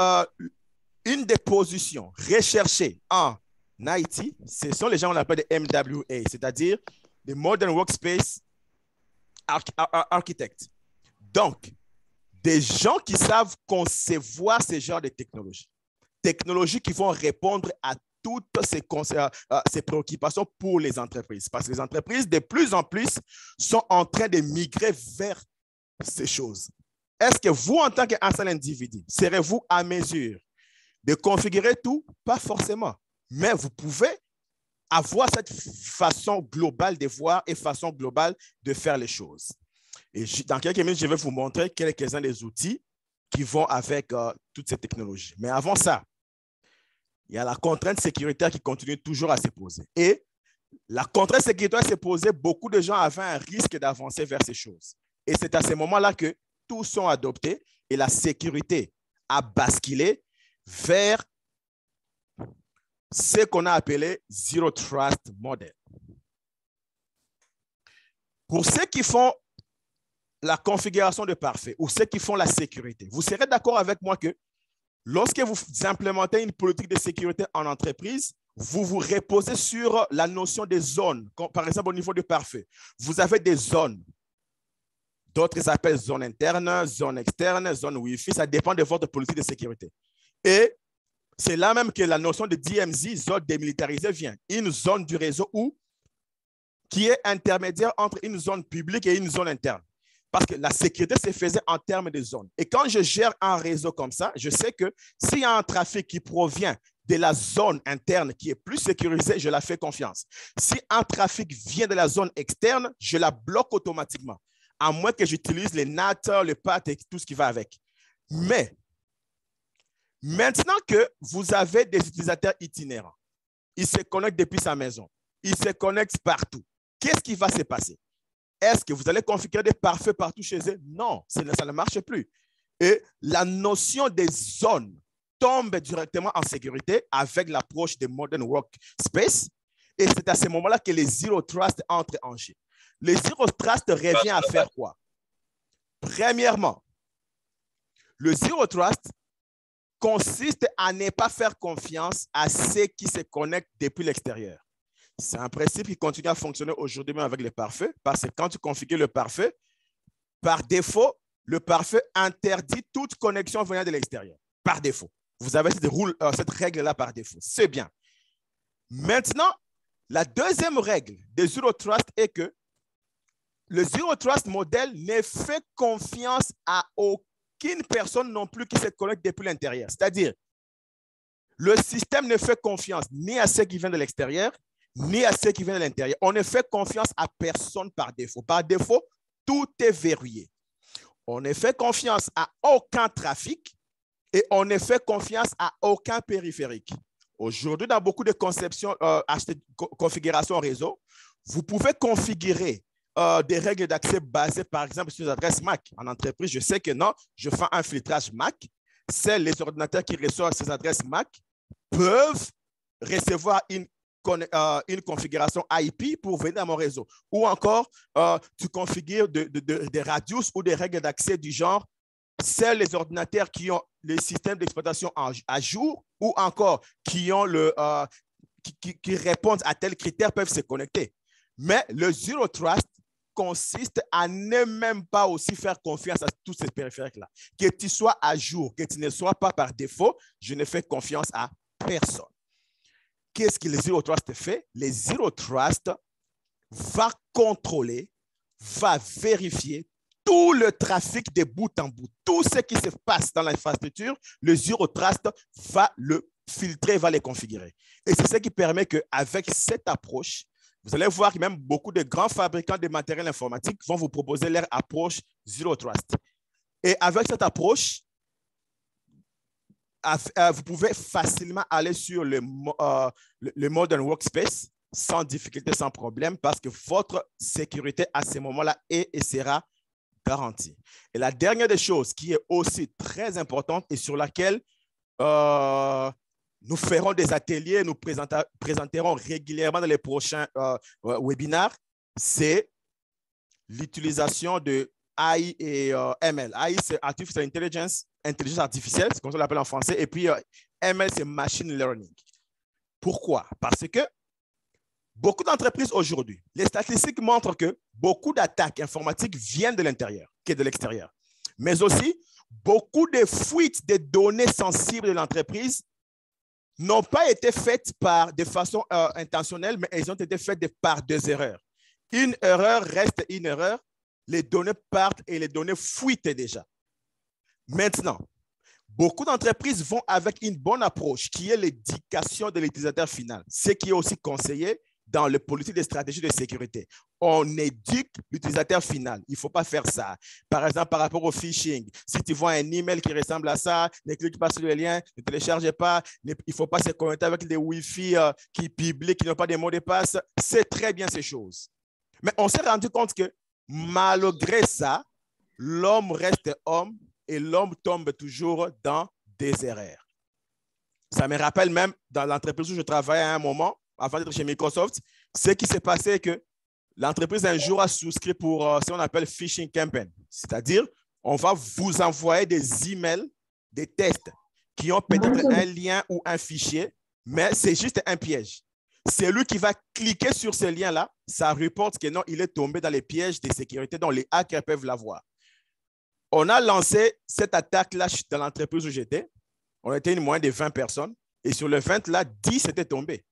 positions recherchées en IT, ce sont les gens qu'on appelle des MWA, c'est-à-dire des Modern Workspace Architects. Donc, des gens qui savent concevoir ce genre de technologies. Technologies qui vont répondre à toutes ces préoccupations pour les entreprises. Parce que les entreprises, de plus en plus, sont en train de migrer vers ces choses. Est-ce que vous, en tant qu'un seul individu, serez-vous à mesure de configurer tout? Pas forcément. Mais vous pouvez avoir cette façon globale de voir et façon globale de faire les choses. Et dans quelques minutes, je vais vous montrer quelques-uns des outils qui vont avec toutes ces technologies. Mais avant ça, il y a la contrainte sécuritaire qui continue toujours à se poser. Et la contrainte sécuritaire s'est posée, beaucoup de gens avaient un risque d'avancer vers ces choses. Et c'est à ce moment-là que tous sont adoptés et la sécurité a basculé vers ce qu'on a appelé Zero Trust Model. Pour ceux qui font la configuration de parfait ou ceux qui font la sécurité, vous serez d'accord avec moi que lorsque vous implémentez une politique de sécurité en entreprise, vous vous reposez sur la notion des zones. Par exemple, au niveau du parfait, vous avez des zones. D'autres appellent zone interne, zone externe, zone Wi-Fi. Ça dépend de votre politique de sécurité. Et c'est là même que la notion de DMZ, zone démilitarisée, vient. Une zone du réseau qui est intermédiaire entre une zone publique et une zone interne. Parce que la sécurité se faisait en termes de zones. Et quand je gère un réseau comme ça, je sais que s'il y a un trafic qui provient de la zone interne qui est plus sécurisée, je la fais confiance. Si un trafic vient de la zone externe, je la bloque automatiquement, à moins que j'utilise les NAT, le PAT et tout ce qui va avec. Mais maintenant que vous avez des utilisateurs itinérants, ils se connectent depuis sa maison, ils se connectent partout, qu'est-ce qui va se passer? Est-ce que vous allez configurer des parfaits partout chez eux? Non, ça ne marche plus. Et la notion des zones tombe directement en sécurité avec l'approche des Modern Workspace. Et c'est à ce moment-là que les Zero Trust entrent en jeu. Les Zero Trust revient à faire quoi? Premièrement, le Zero Trust consiste à ne pas faire confiance à ceux qui se connectent depuis l'extérieur. C'est un principe qui continue à fonctionner aujourd'hui même avec les pare-feux, parce que quand tu configures le pare-feu, par défaut, le pare-feu interdit toute connexion venant de l'extérieur, par défaut. Vous avez cette règle-là par défaut. C'est bien. Maintenant, la deuxième règle des Zero Trust est que le Zero Trust modèle ne fait confiance à aucune personne non plus qui se connecte depuis l'intérieur. C'est-à-dire, le système ne fait confiance ni à ceux qui viennent de l'extérieur, ni à ceux qui viennent de l'intérieur. On ne fait confiance à personne par défaut. Par défaut, tout est verrouillé. On ne fait confiance à aucun trafic et on ne fait confiance à aucun périphérique. Aujourd'hui, dans beaucoup de conceptions, configurations réseau, vous pouvez configurer des règles d'accès basées, par exemple, sur les adresses MAC. En entreprise, je sais que non, je fais un filtrage MAC. C'est les ordinateurs qui reçoivent ces adresses MAC peuvent recevoir une configuration IP pour venir à mon réseau. Ou encore, tu configures des radius ou des règles d'accès du genre, c'est les ordinateurs qui ont le système d'exploitation à jour ou encore qui répondent à tels critères peuvent se connecter. Mais le Zero Trust consiste à ne même pas aussi faire confiance à tous ces périphériques-là. Que tu sois à jour, que tu ne sois pas par défaut, je ne fais confiance à personne. Qu'est-ce que le Zero Trust fait? Le Zero Trust va contrôler, va vérifier tout le trafic de bout en bout. Tout ce qui se passe dans l'infrastructure, le Zero Trust va le filtrer, va les configurer. Et c'est ce qui permet qu'avec cette approche, vous allez voir que même beaucoup de grands fabricants de matériel informatique vont vous proposer leur approche Zero Trust. Et avec cette approche, vous pouvez facilement aller sur le Modern Workspace sans difficulté, sans problème, parce que votre sécurité à ce moment-là est et sera garantie. Et la dernière des choses qui est aussi très importante et sur laquelle nous ferons des ateliers, nous présenterons régulièrement dans les prochains webinaires, c'est l'utilisation de AI et ML. AI, c'est Artificial Intelligence, intelligence artificielle, c'est comme ça qu'on l'appelle en français, et puis ML, c'est Machine Learning. Pourquoi? Parce que beaucoup d'entreprises aujourd'hui, les statistiques montrent que beaucoup d'attaques informatiques viennent de l'intérieur que de l'extérieur. Mais aussi, beaucoup de fuites de données sensibles de l'entreprise n'ont pas été faites de façon intentionnelle, mais elles ont été faites par des erreurs. Une erreur reste une erreur, les données partent et les données fuitent déjà. Maintenant, beaucoup d'entreprises vont avec une bonne approche qui est l'éducation de l'utilisateur final, ce qui est aussi conseillé dans les politiques de stratégie de sécurité. On éduque l'utilisateur final. Il ne faut pas faire ça. Par exemple, par rapport au phishing, si tu vois un email qui ressemble à ça, ne clique pas sur le lien, ne télécharge pas, il ne faut pas se connecter avec des Wi-Fi qui publient, qui n'ont pas de mots de passe. C'est très bien ces choses. Mais on s'est rendu compte que malgré ça, l'homme reste homme et l'homme tombe toujours dans des erreurs. Ça me rappelle même dans l'entreprise où je travaillais à un moment, avant d'être chez Microsoft, ce qui s'est passé que l'entreprise un jour a souscrit pour ce qu'on appelle phishing campaign. C'est-à-dire, on va vous envoyer des emails, des tests qui ont peut-être un lien ou un fichier, mais c'est juste un piège. C'est lui qui va cliquer sur ce lien-là, ça reporte que non, il est tombé dans les pièges de sécurité dont les hackers peuvent l'avoir. On a lancé cette attaque-là dans l'entreprise où j'étais. On était une moyenne de 20 personnes. Et sur les 20, là, 10 étaient tombés.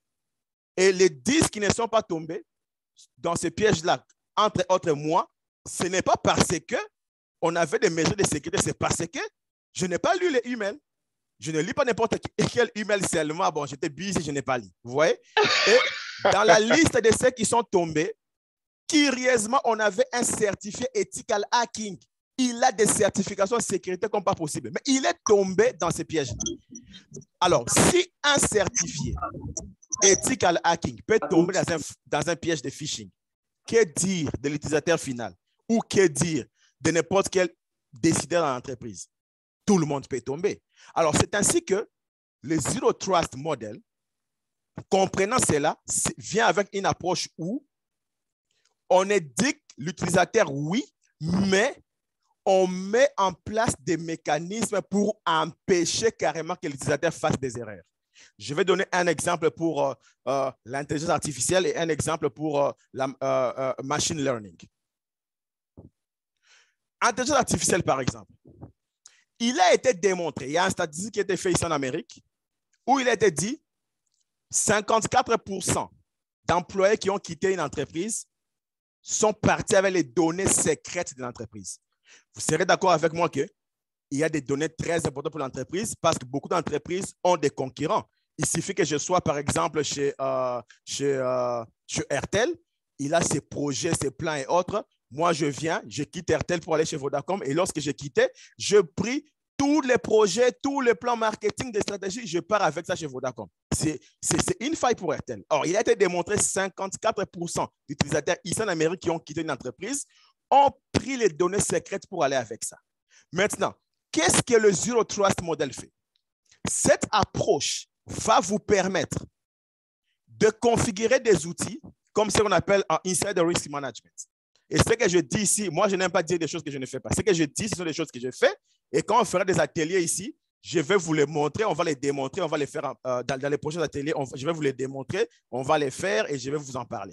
Et les 10 qui ne sont pas tombés dans ce piège-là, entre autres moi, ce n'est pas parce qu'on avait des mesures de sécurité, c'est parce que je n'ai pas lu les emails. Je ne lis pas n'importe quel email seulement. Bon, j'étais busy, je n'ai pas lu. Vous voyez? Et dans la liste de ceux qui sont tombés, curieusement, on avait un certifié ethical hacking. Il a des certifications de sécurité comme pas possible. Mais il est tombé dans ce piège. Alors, si un certifié ethical hacking peut tomber dans un piège de phishing, que dire de l'utilisateur final? Ou que dire de n'importe quel décideurs dans l'entreprise. Tout le monde peut tomber. Alors, c'est ainsi que le Zero Trust Model, comprenant cela, vient avec une approche où on éduque l'utilisateur, oui, mais on met en place des mécanismes pour empêcher carrément que l'utilisateur fasse des erreurs. Je vais donner un exemple pour l'intelligence artificielle et un exemple pour la machine learning. Intelligence artificielle, par exemple. Il a été démontré, il y a une statistique qui a été faite ici en Amérique, où il a été dit 54% d'employés qui ont quitté une entreprise sont partis avec les données secrètes de l'entreprise. Vous serez d'accord avec moi qu'il y a des données très importantes pour l'entreprise parce que beaucoup d'entreprises ont des concurrents. Il suffit que je sois, par exemple, chez Airtel, il a ses projets, ses plans et autres. Moi, je quitte Airtel pour aller chez Vodacom et lorsque je quittais, je pris tous les projets, tous les plans marketing, des stratégies, je pars avec ça chez Vodacom. C'est une faille pour Airtel. Or, il a été démontré que 54% d'utilisateurs ici en Amérique qui ont quitté une entreprise ont pris les données secrètes pour aller avec ça. Maintenant, qu'est-ce que le Zero Trust Model fait? Cette approche va vous permettre de configurer des outils comme ce qu'on appelle un Insider Risk Management. Et ce que je dis ici, moi, je n'aime pas dire des choses que je ne fais pas. Ce que je dis, ce sont des choses que je fais. Et quand on fera des ateliers ici, je vais vous les montrer, on va les démontrer, on va les faire dans les prochains ateliers. Je vais vous les démontrer, on va les faire et je vais vous en parler.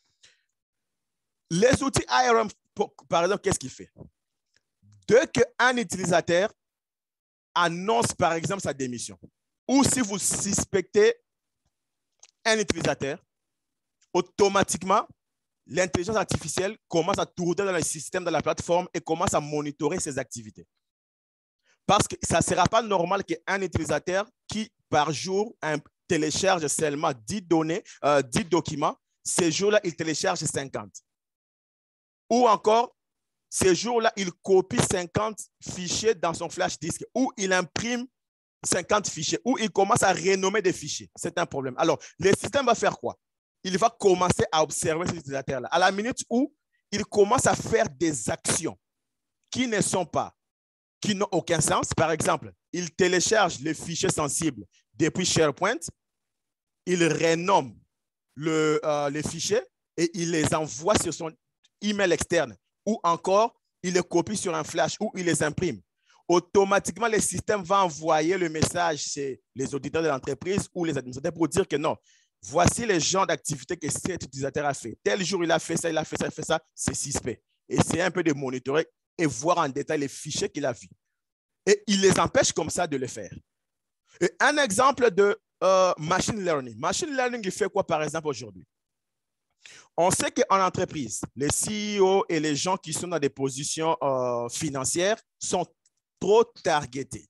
Les outils IRM, par exemple, qu'est-ce qu'il fait? Dès qu'un utilisateur annonce, par exemple, sa démission, ou si vous suspectez un utilisateur, automatiquement, l'intelligence artificielle commence à tourner dans le système de la plateforme et commence à monitorer ses activités. Parce que ça ne sera pas normal qu'un utilisateur qui, par jour, télécharge seulement 10 documents, ces jours-là, il télécharge 50. Ou encore, ces jours-là, il copie 50 fichiers dans son flash disk, ou il imprime 50 fichiers, ou il commence à renommer des fichiers. C'est un problème. Alors, le système va faire quoi? Il va commencer à observer cet utilisateur-là. À la minute où il commence à faire des actions qui n'ont aucun sens. Par exemple, il télécharge les fichiers sensibles depuis SharePoint, il renomme les fichiers et il les envoie sur son email externe ou encore il les copie sur un flash ou il les imprime. Automatiquement, le système va envoyer le message chez les auditeurs de l'entreprise ou les administrateurs pour dire que non, voici les genres d'activités que cet utilisateur a fait. Tel jour, il a fait ça, il a fait ça, il a fait ça, c'est suspect. Et c'est un peu de monitorer et voir en détail les fichiers qu'il a vus. Et il les empêche comme ça de le faire. Et un exemple de machine learning. Machine learning, il fait quoi, par exemple, aujourd'hui? On sait qu'en entreprise, les CEO et les gens qui sont dans des positions financières sont trop targetés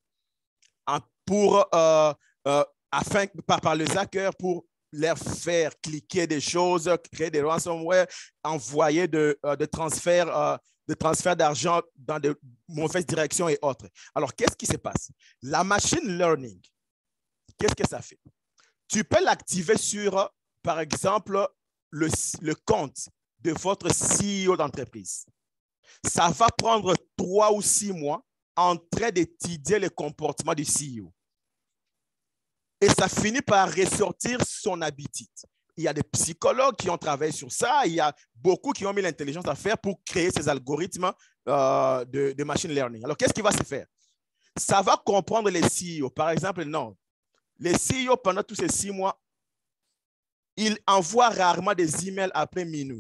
par les hackers pour leur faire cliquer des choses, créer des ransomware, envoyer de transferts d'argent dans de mauvaises directions et autres. Alors, qu'est-ce qui se passe? La machine learning, qu'est-ce que ça fait? Tu peux l'activer sur, par exemple, le compte de votre CEO d'entreprise. Ça va prendre 3 ou 6 mois en train d'étudier le comportement du CEO. Et ça finit par ressortir son habitude. Il y a des psychologues qui ont travaillé sur ça. Il y a beaucoup qui ont mis l'intelligence à faire pour créer ces algorithmes de machine learning. Alors, qu'est-ce qui va se faire? Ça va comprendre les CEO. Par exemple, non. Les CEO, pendant tous ces 6 mois, ils envoient rarement des emails après minuit.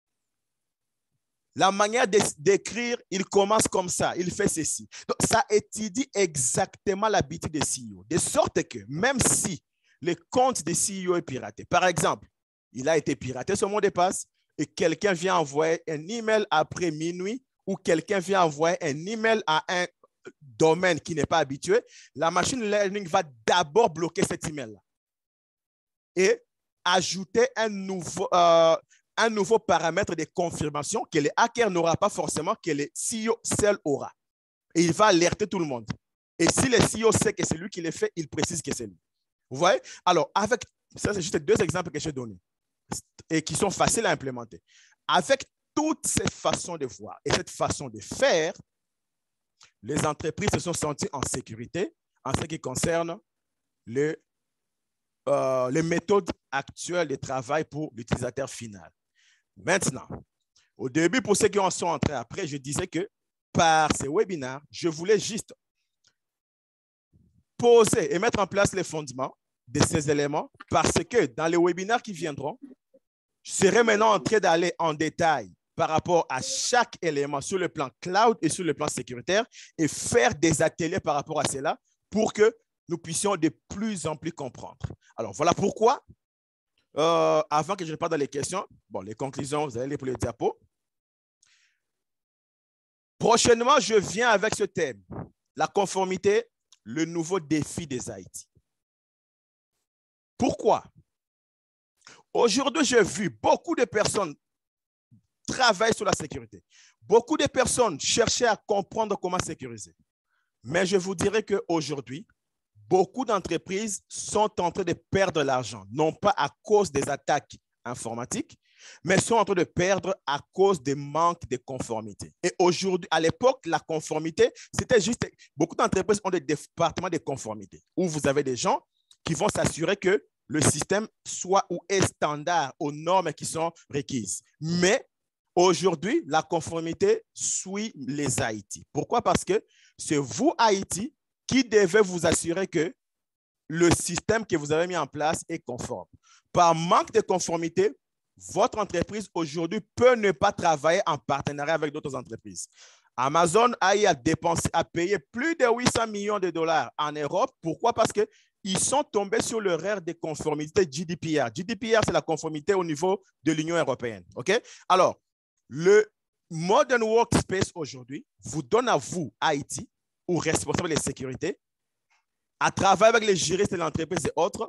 La manière d'écrire, il commence comme ça, il fait ceci. Donc, ça étudie exactement l'habitude des CEO, de sorte que même si le compte des CEO est piraté, par exemple, il a été piraté, ce mot de passe, et quelqu'un vient envoyer un email après minuit, ou quelqu'un vient envoyer un email à un domaine qui n'est pas habitué, la machine learning va d'abord bloquer cet email-là et ajouter un nouveau paramètre de confirmation que le hacker n'aura pas forcément, que le CEO seul aura. Et il va alerter tout le monde. Et si le CEO sait que c'est lui qui l'a fait, il précise que c'est lui. Vous voyez? Alors, ça, c'est juste 2 exemples que j'ai donnés et qui sont faciles à implémenter. Avec toutes ces façons de voir et cette façon de faire, les entreprises se sont senties en sécurité en ce qui concerne les méthodes actuelles de travail pour l'utilisateur final. Maintenant, au début, pour ceux qui en sont entrés après, je disais que par ces webinaires, je voulais juste poser et mettre en place les fondements de ces éléments parce que dans les webinaires qui viendront, je serai maintenant en train d'aller en détail par rapport à chaque élément sur le plan cloud et sur le plan sécuritaire et faire des ateliers par rapport à cela pour que nous puissions de plus en plus comprendre. Alors, voilà pourquoi, avant que je ne parte dans les questions, bon, les conclusions, vous allez les pour les diapos. Prochainement, je viens avec ce thème, la conformité, le nouveau défi des IT. Pourquoi? Aujourd'hui, j'ai vu beaucoup de personnes travailler sur la sécurité. Beaucoup de personnes cherchaient à comprendre comment sécuriser. Mais je vous dirais qu'aujourd'hui, beaucoup d'entreprises sont en train de perdre l'argent, non pas à cause des attaques informatiques, mais sont en train de perdre à cause des manques de conformité. Et aujourd'hui, à l'époque, la conformité, c'était juste, beaucoup d'entreprises ont des départements de conformité, où vous avez des gens qui vont s'assurer que le système soit ou est standard aux normes qui sont requises. Mais aujourd'hui, la conformité suit les IT. Pourquoi? Parce que c'est vous, IT, qui devez vous assurer que le système que vous avez mis en place est conforme. Par manque de conformité, votre entreprise aujourd'hui peut ne pas travailler en partenariat avec d'autres entreprises. Amazon a payé plus de 800 millions de dollars en Europe. Pourquoi? Parce qu'ils sont tombés sur l'erreur de conformité GDPR. GDPR, c'est la conformité au niveau de l'Union européenne. Okay? Alors, le Modern Workspace aujourd'hui vous donne à vous, IT, ou responsable de sécurité, à travailler avec les juristes de l'entreprise et autres,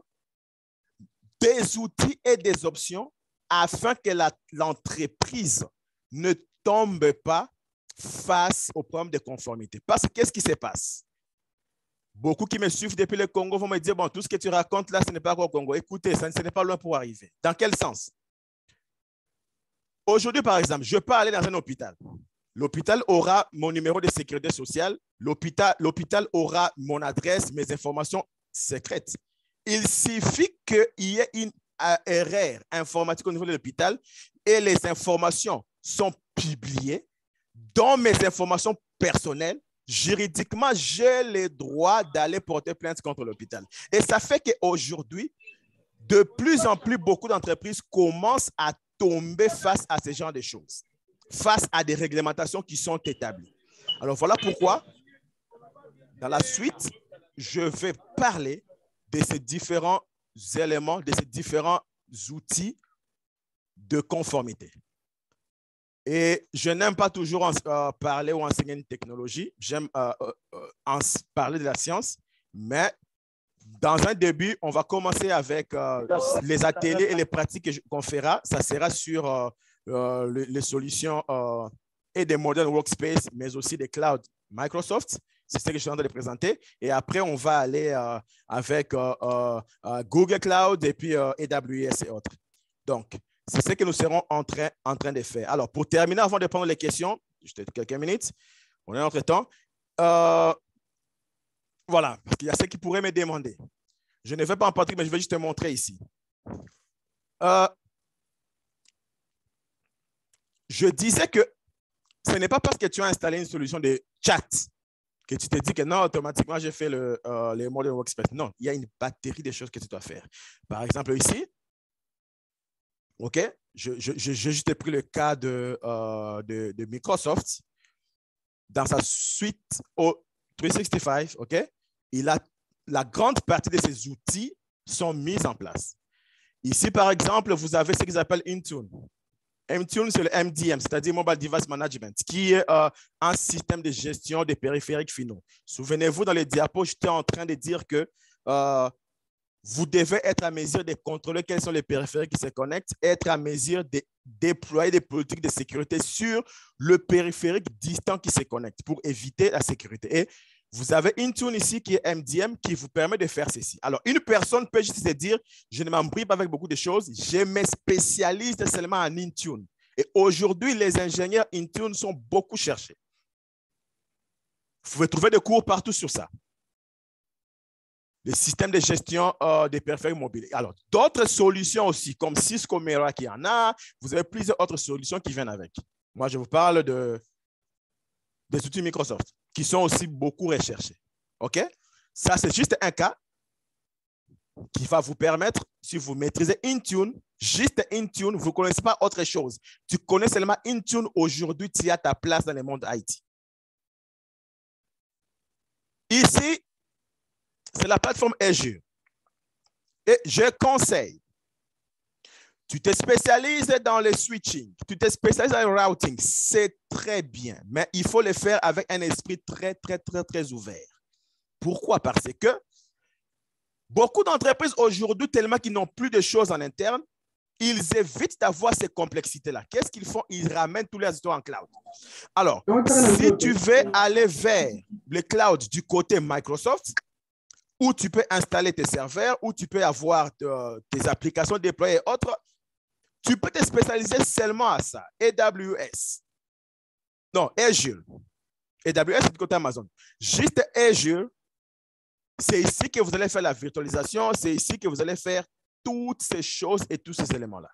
des outils et des options afin que l'entreprise ne tombe pas face au problème de conformité. Parce que qu'est-ce qui se passe? Beaucoup qui me suivent depuis le Congo vont me dire, bon, tout ce que tu racontes là, ce n'est pas au Congo. Écoutez, ce n'est pas loin pour arriver. Dans quel sens? Aujourd'hui, par exemple, je peux aller dans un hôpital. L'hôpital aura mon numéro de sécurité sociale. L'hôpital aura mon adresse, mes informations secrètes. Il suffit qu'il y ait une erreur informatique au niveau de l'hôpital et les informations sont publiées dans mes informations personnelles. Juridiquement, j'ai le droit d'aller porter plainte contre l'hôpital. Et ça fait qu'aujourd'hui, de plus en plus, beaucoup d'entreprises commencent à tomber face à ce genre de choses, face à des réglementations qui sont établies. Alors, voilà pourquoi, dans la suite, je vais parler de ces différents éléments, de ces différents outils de conformité. Et je n'aime pas toujours parler ou enseigner une technologie, j'aime parler de la science, mais dans un début, on va commencer avec les ateliers et les pratiques qu'on fera. Ça sera sur les solutions et des modern workspace, mais aussi des clouds Microsoft. C'est ce que je suis en train de présenter. Et après, on va aller avec Google Cloud et puis AWS et autres. Donc, c'est ce que nous serons en train de faire. Alors, pour terminer, avant de prendre les questions, juste quelques minutes, on est entre temps. Voilà, parce qu'il y a ceux qui pourraient me demander. Je ne vais pas en parler, mais je vais juste te montrer ici. Je disais que ce n'est pas parce que tu as installé une solution de chat que tu te dis que non, automatiquement, j'ai fait les modern workspace. Non, il y a une batterie de choses que tu dois faire. Par exemple, ici, OK, j'ai juste pris le cas de Microsoft. Dans sa suite au 365, OK, la grande partie de ces outils sont mis en place. Ici, par exemple, vous avez ce qu'ils appellent Intune. Intune, c'est le MDM, c'est-à-dire Mobile Device Management, qui est un système de gestion des périphériques finaux. Souvenez-vous, dans les diapos, j'étais en train de dire que vous devez être à mesure de contrôler quels sont les périphériques qui se connectent, être à mesure de déployer des politiques de sécurité sur le périphérique distant qui se connecte pour éviter la sécurité. Et vous avez Intune ici qui est MDM qui vous permet de faire ceci. Alors, une personne peut juste se dire, je ne m'embrouille pas avec beaucoup de choses, je me spécialise seulement en Intune. Et aujourd'hui, les ingénieurs Intune sont beaucoup cherchés. Vous pouvez trouver des cours partout sur ça. Les systèmes de gestion des périphériques mobiles. Alors, d'autres solutions aussi, comme Cisco Mera qui en a, vous avez plusieurs autres solutions qui viennent avec. Moi, je vous parle des outils Microsoft qui sont aussi beaucoup recherchés. OK? Ça, c'est juste un cas qui va vous permettre, si vous maîtrisez Intune, juste Intune, vous ne connaissez pas autre chose. Tu connais seulement Intune, aujourd'hui, tu as ta place dans le monde IT. Ici, c'est la plateforme Azure. Et je conseille, tu te spécialises dans le switching, tu te spécialises dans le routing, c'est très bien, mais il faut le faire avec un esprit très, très, très, très ouvert. Pourquoi? Parce que beaucoup d'entreprises aujourd'hui, tellement qu'ils n'ont plus de choses en interne, ils évitent d'avoir ces complexités-là. Qu'est-ce qu'ils font? Ils ramènent tous les histoires en cloud. Alors, si tu veux aller vers le cloud du côté Microsoft, où tu peux installer tes serveurs, où tu peux avoir tes applications déployées et autres, tu peux te spécialiser seulement à ça. AWS. Non, Azure. AWS, c'est du côté Amazon. Juste Azure, c'est ici que vous allez faire la virtualisation, c'est ici que vous allez faire toutes ces choses et tous ces éléments-là.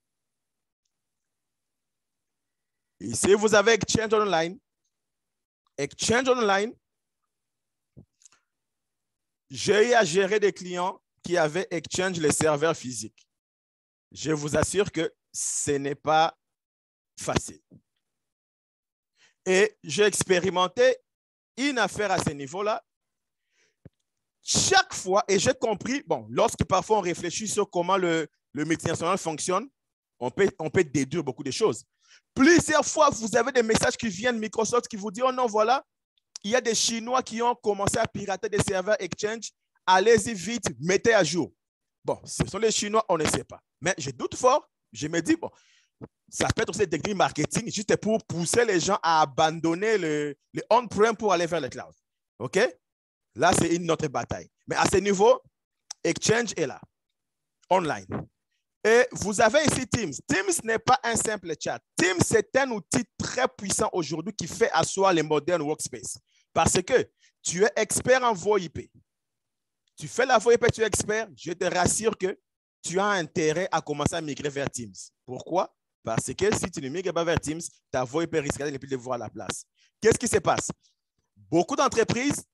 Ici, vous avez Exchange Online. Exchange Online, j'ai eu à gérer des clients qui avaient Exchange les serveurs physiques. Je vous assure que ce n'est pas facile. Et j'ai expérimenté une affaire à ce niveau-là. Chaque fois, et j'ai compris, bon, lorsque parfois on réfléchit sur comment le multinational fonctionne, on peut déduire beaucoup de choses. Plusieurs fois, vous avez des messages qui viennent de Microsoft qui vous disent, oh non, voilà, il y a des Chinois qui ont commencé à pirater des serveurs Exchange. Allez-y vite, mettez à jour. Bon, ce sont les Chinois, on ne sait pas. Mais je doute fort. Je me dis, bon, ça peut être aussi des techniques marketing juste pour pousser les gens à abandonner le on-prem pour aller vers le cloud. OK? Là, c'est une autre bataille. Mais à ce niveau, Exchange est là, online. Et vous avez ici Teams. Teams n'est pas un simple chat. Teams, c'est un outil très puissant aujourd'hui qui fait asseoir les modernes workspace. Parce que tu es expert en VoIP. Tu fais la VoIP, tu es expert. Je te rassure que tu as intérêt à commencer à migrer vers Teams. Pourquoi? Parce que si tu ne migres pas vers Teams, ta VoIP risque de ne plus le voir à la place. Qu'est-ce qui se passe? Beaucoup d'entreprises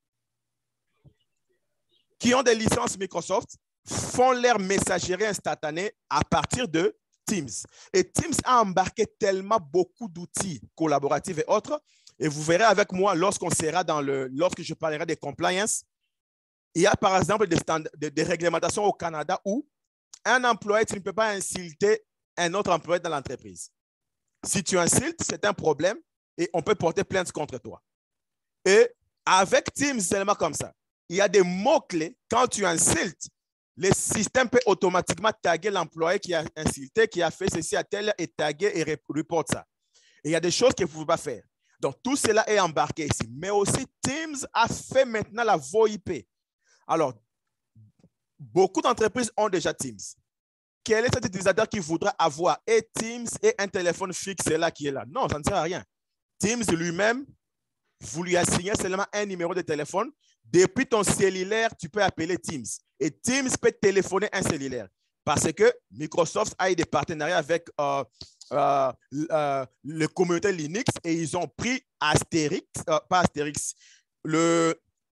qui ont des licences Microsoft font leur messagerie instantanée à partir de Teams. Et Teams a embarqué tellement beaucoup d'outils collaboratifs et autres. Et vous verrez avec moi lorsque je parlerai des compliance, il y a par exemple des réglementations au Canada où un employé, tu ne peux pas insulter un autre employé dans l'entreprise. Si tu insultes, c'est un problème et on peut porter plainte contre toi. Et avec Teams, c'est seulement comme ça. Il y a des mots-clés. Quand tu insultes, le système peut automatiquement taguer l'employé qui a insulté, qui a fait ceci à tel et taguer et reporte ça. Et il y a des choses que vous ne pouvez pas faire. Donc, tout cela est embarqué ici. Mais aussi, Teams a fait maintenant la VoIP. Alors, beaucoup d'entreprises ont déjà Teams. Quel est cet utilisateur qui voudra avoir et Teams et un téléphone fixe là qui est là? Non, ça ne sert à rien. Teams lui-même, vous lui assignez seulement un numéro de téléphone. Depuis ton cellulaire, tu peux appeler Teams. Et Teams peut téléphoner un cellulaire. Parce que Microsoft a eu des partenariats avec le communauté Linux et ils ont pris pas Astérix, le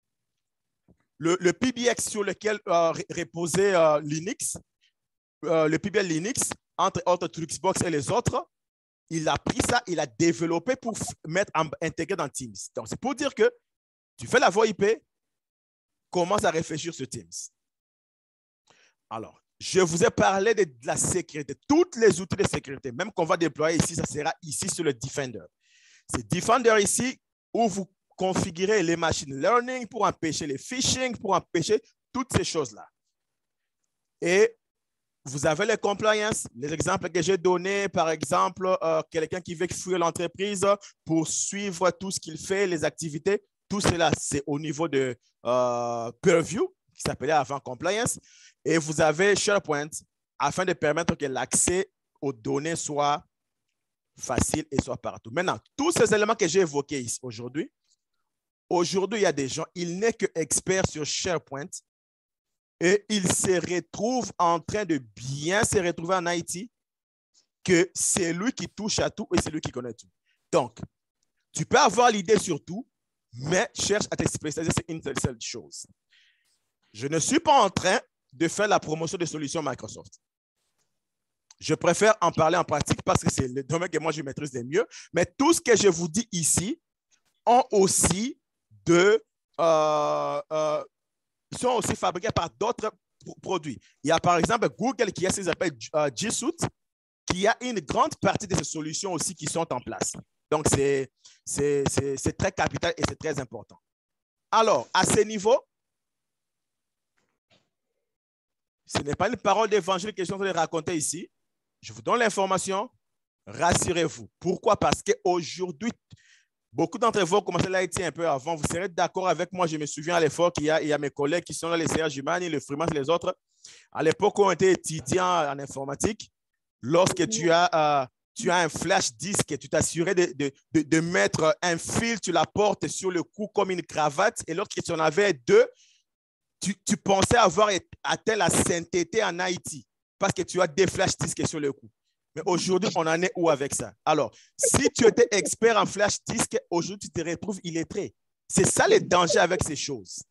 PBX sur lequel reposait Linux, le PBL Linux, entre autres Truxbox et les autres, il a pris ça, il a développé pour intégrer dans Teams. Donc, c'est pour dire que tu fais la VoIP, commence à réfléchir sur Teams. Alors, je vous ai parlé de la sécurité, tous les outils de sécurité, même qu'on va déployer ici, ça sera ici sur le Defender. C'est Defender ici où vous configurez les machine learning pour empêcher les phishing, pour empêcher toutes ces choses-là. Et vous avez les compliance, les exemples que j'ai donnés, par exemple, quelqu'un qui veut fuir l'entreprise pour suivre tout ce qu'il fait, les activités, tout cela, c'est au niveau de Purview, qui s'appelait avant compliance. Et vous avez SharePoint afin de permettre que l'accès aux données soit facile et soit partout. Maintenant, tous ces éléments que j'ai évoqués aujourd'hui, Aujourd'hui, il y a des gens, il n'est que expert sur SharePoint et il se retrouve en train de bien se retrouver en IT, que c'est lui qui touche à tout et c'est lui qui connaît tout. Donc, tu peux avoir l'idée sur tout, mais cherche à te spécialiser sur une seule chose. Je ne suis pas en train de faire la promotion de solutions Microsoft. Je préfère en parler en pratique parce que c'est le domaine que moi je maîtrise le mieux. Mais tout ce que je vous dis ici ont aussi sont aussi fabriqués par d'autres produits. Il y a par exemple Google qui a ce qu'ils appellent G Suite, qui a une grande partie de ces solutions aussi qui sont en place. Donc, c'est très capital et c'est très important. Alors, à ce niveau, ce n'est pas une parole d'évangile que je suis en train de raconter ici. Je vous donne l'information, rassurez-vous. Pourquoi? Parce qu'aujourd'hui, beaucoup d'entre vous ont commencé l'IT un peu avant. Vous serez d'accord avec moi. Je me souviens à l'époque, il y a mes collègues qui sont là, les Serge Humani, le Freeman, les autres. À l'époque, on était étudiants en informatique. Lorsque tu as un flash disque, tu t'assurais de mettre un fil, tu la portes sur le cou comme une cravate. Et lorsque tu en avais deux, tu pensais avoir atteint la sainteté en Haïti parce que tu as des flash disques sur le cou. Mais aujourd'hui, on en est où avec ça? Alors, si tu étais expert en flash disque, aujourd'hui, tu te retrouves illettré. C'est ça le danger avec ces choses.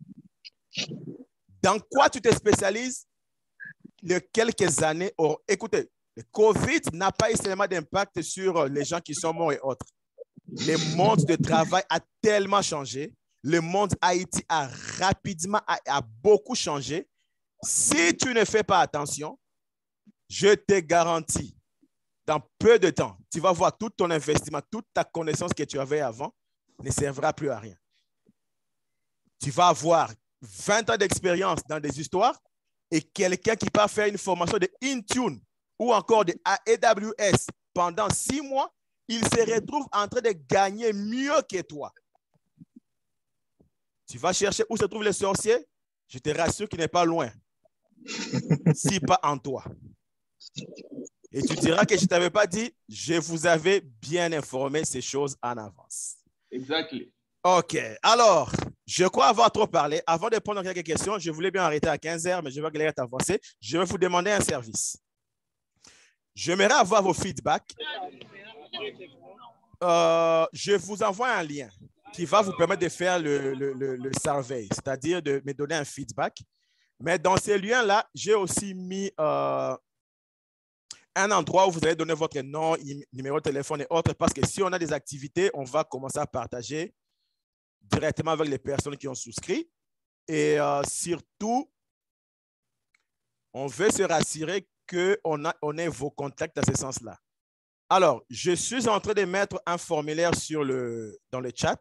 Dans quoi tu te spécialises? Les quelques années, écoutez, le COVID n'a pas eu seulement d'impact sur les gens qui sont morts et autres. Le monde de travail a tellement changé. Le monde Haïti a rapidement, a beaucoup changé. Si tu ne fais pas attention, je te garantis, dans peu de temps, tu vas voir tout ton investissement, toute ta connaissance que tu avais avant ne servira plus à rien. Tu vas avoir 20 ans d'expérience dans des histoires et quelqu'un qui va faire une formation de Intune ou encore de AWS pendant 6 mois, il se retrouve en train de gagner mieux que toi. Tu vas chercher où se trouvent les sorciers? Je te rassure qu'il n'est pas loin. Si pas en toi. Et tu diras que je ne t'avais pas dit, je vous avais bien informé ces choses en avance. Exactly. OK. Alors, je crois avoir trop parlé. Avant de prendre quelques questions, je voulais bien arrêter à 15h, mais je vois que l'heure est avancée. Je vais vous demander un service. J'aimerais avoir vos feedbacks. Je vous envoie un lien qui va vous permettre de faire le survey, c'est-à-dire de me donner un feedback. Mais dans ces liens-là, j'ai aussi mis un endroit où vous allez donner votre nom, numéro de téléphone et autres, parce que si on a des activités, on va commencer à partager directement avec les personnes qui ont souscrit. Et surtout, on veut se rassurer qu'on ait vos contacts dans ce sens-là. Alors, je suis en train de mettre un formulaire dans le chat.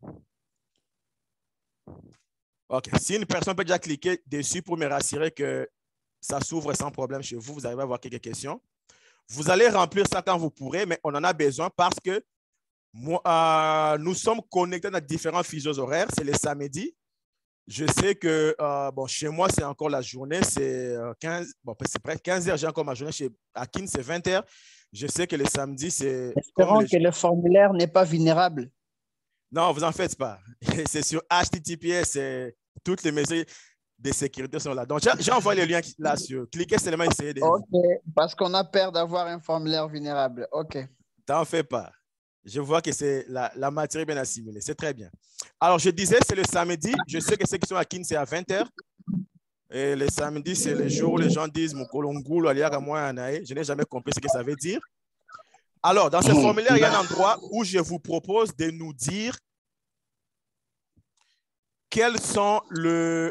OK. Si une personne peut déjà cliquer dessus pour me rassurer que ça s'ouvre sans problème chez vous, vous arrivez à avoir quelques questions. Vous allez remplir ça quand vous pourrez, mais on en a besoin parce que nous sommes connectés dans différents fuseaux horaires. C'est le samedi. Je sais que chez moi, c'est encore la journée. C'est 15, c'est presque 15 heures. J'ai encore ma journée. Chez Akin, c'est 20 heures. Je sais que le samedi, c'est... Espérons que le formulaire n'est pas vulnérable. Non, vous en faites pas. C'est sur HTTPS. Toutes les mesures de sécurité sont là. Donc, j'ai envoyé le lien là sur. Cliquez seulement, essayez de... OK, parce qu'on a peur d'avoir un formulaire vulnérable. OK. T'en fais pas. Je vois que c'est la matière bien assimilée. C'est très bien. Alors, je disais, c'est le samedi. Je sais que ceux qui sont à Kin, c'est à 20h. Et le samedi, c'est le jour où les gens disent « Mukolongulu aliaga moi anae ». Je n'ai jamais compris ce que ça veut dire. Alors, dans ce formulaire, il y a un endroit où je vous propose de nous dire quels sont les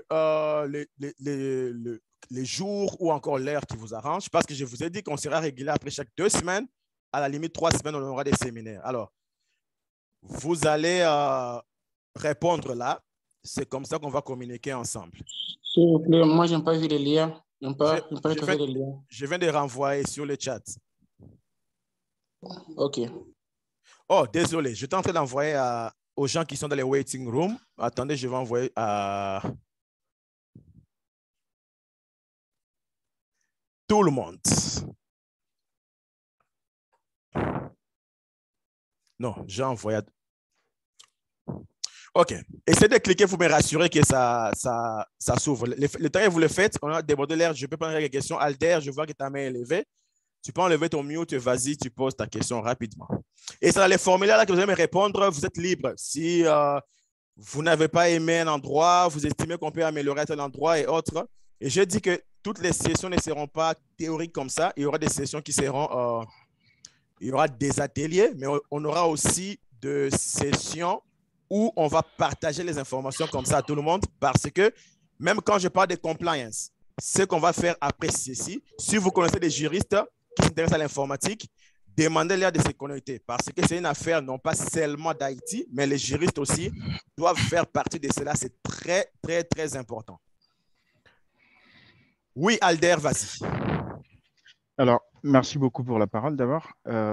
jours ou encore l'heure qui vous arrangent. Parce que je vous ai dit qu'on sera régulier après chaque 2 semaines. À la limite, 3 semaines, on aura des séminaires. Alors, vous allez répondre là. C'est comme ça qu'on va communiquer ensemble. S'il vous plaît, moi, je n'ai pas vu les liens. Je viens de renvoyer sur le chat. OK. Oh, désolé. Je suis en train d'envoyer aux gens qui sont dans les waiting rooms. Attendez, je vais envoyer à tout le monde. Non, j'ai envoyé. OK. Essayez de cliquer pour me rassurer que ça s'ouvre. Le temps que vous le faites, on a débordé l'air. Je peux prendre quelques questions. Alder, je vois que ta main est levée. Tu peux enlever ton mute. Vas-y, tu poses ta question rapidement. Et c'est dans les formulaires là que vous allez me répondre. Vous êtes libre. Si vous n'avez pas aimé un endroit, vous estimez qu'on peut améliorer un endroit et autres. Et je dis que toutes les sessions ne seront pas théoriques comme ça. Il y aura des sessions qui seront... il y aura des ateliers, mais on aura aussi des sessions où on va partager les informations comme ça à tout le monde, parce que même quand je parle de compliance, ce qu'on va faire après ceci, si vous connaissez des juristes qui s'intéressent à l'informatique, demandez-leur de se connecter, parce que c'est une affaire non pas seulement d'Haïti, mais les juristes aussi doivent faire partie de cela. C'est très, très, très important. Oui, Alder, vas-y. Alors, merci beaucoup pour la parole d'abord.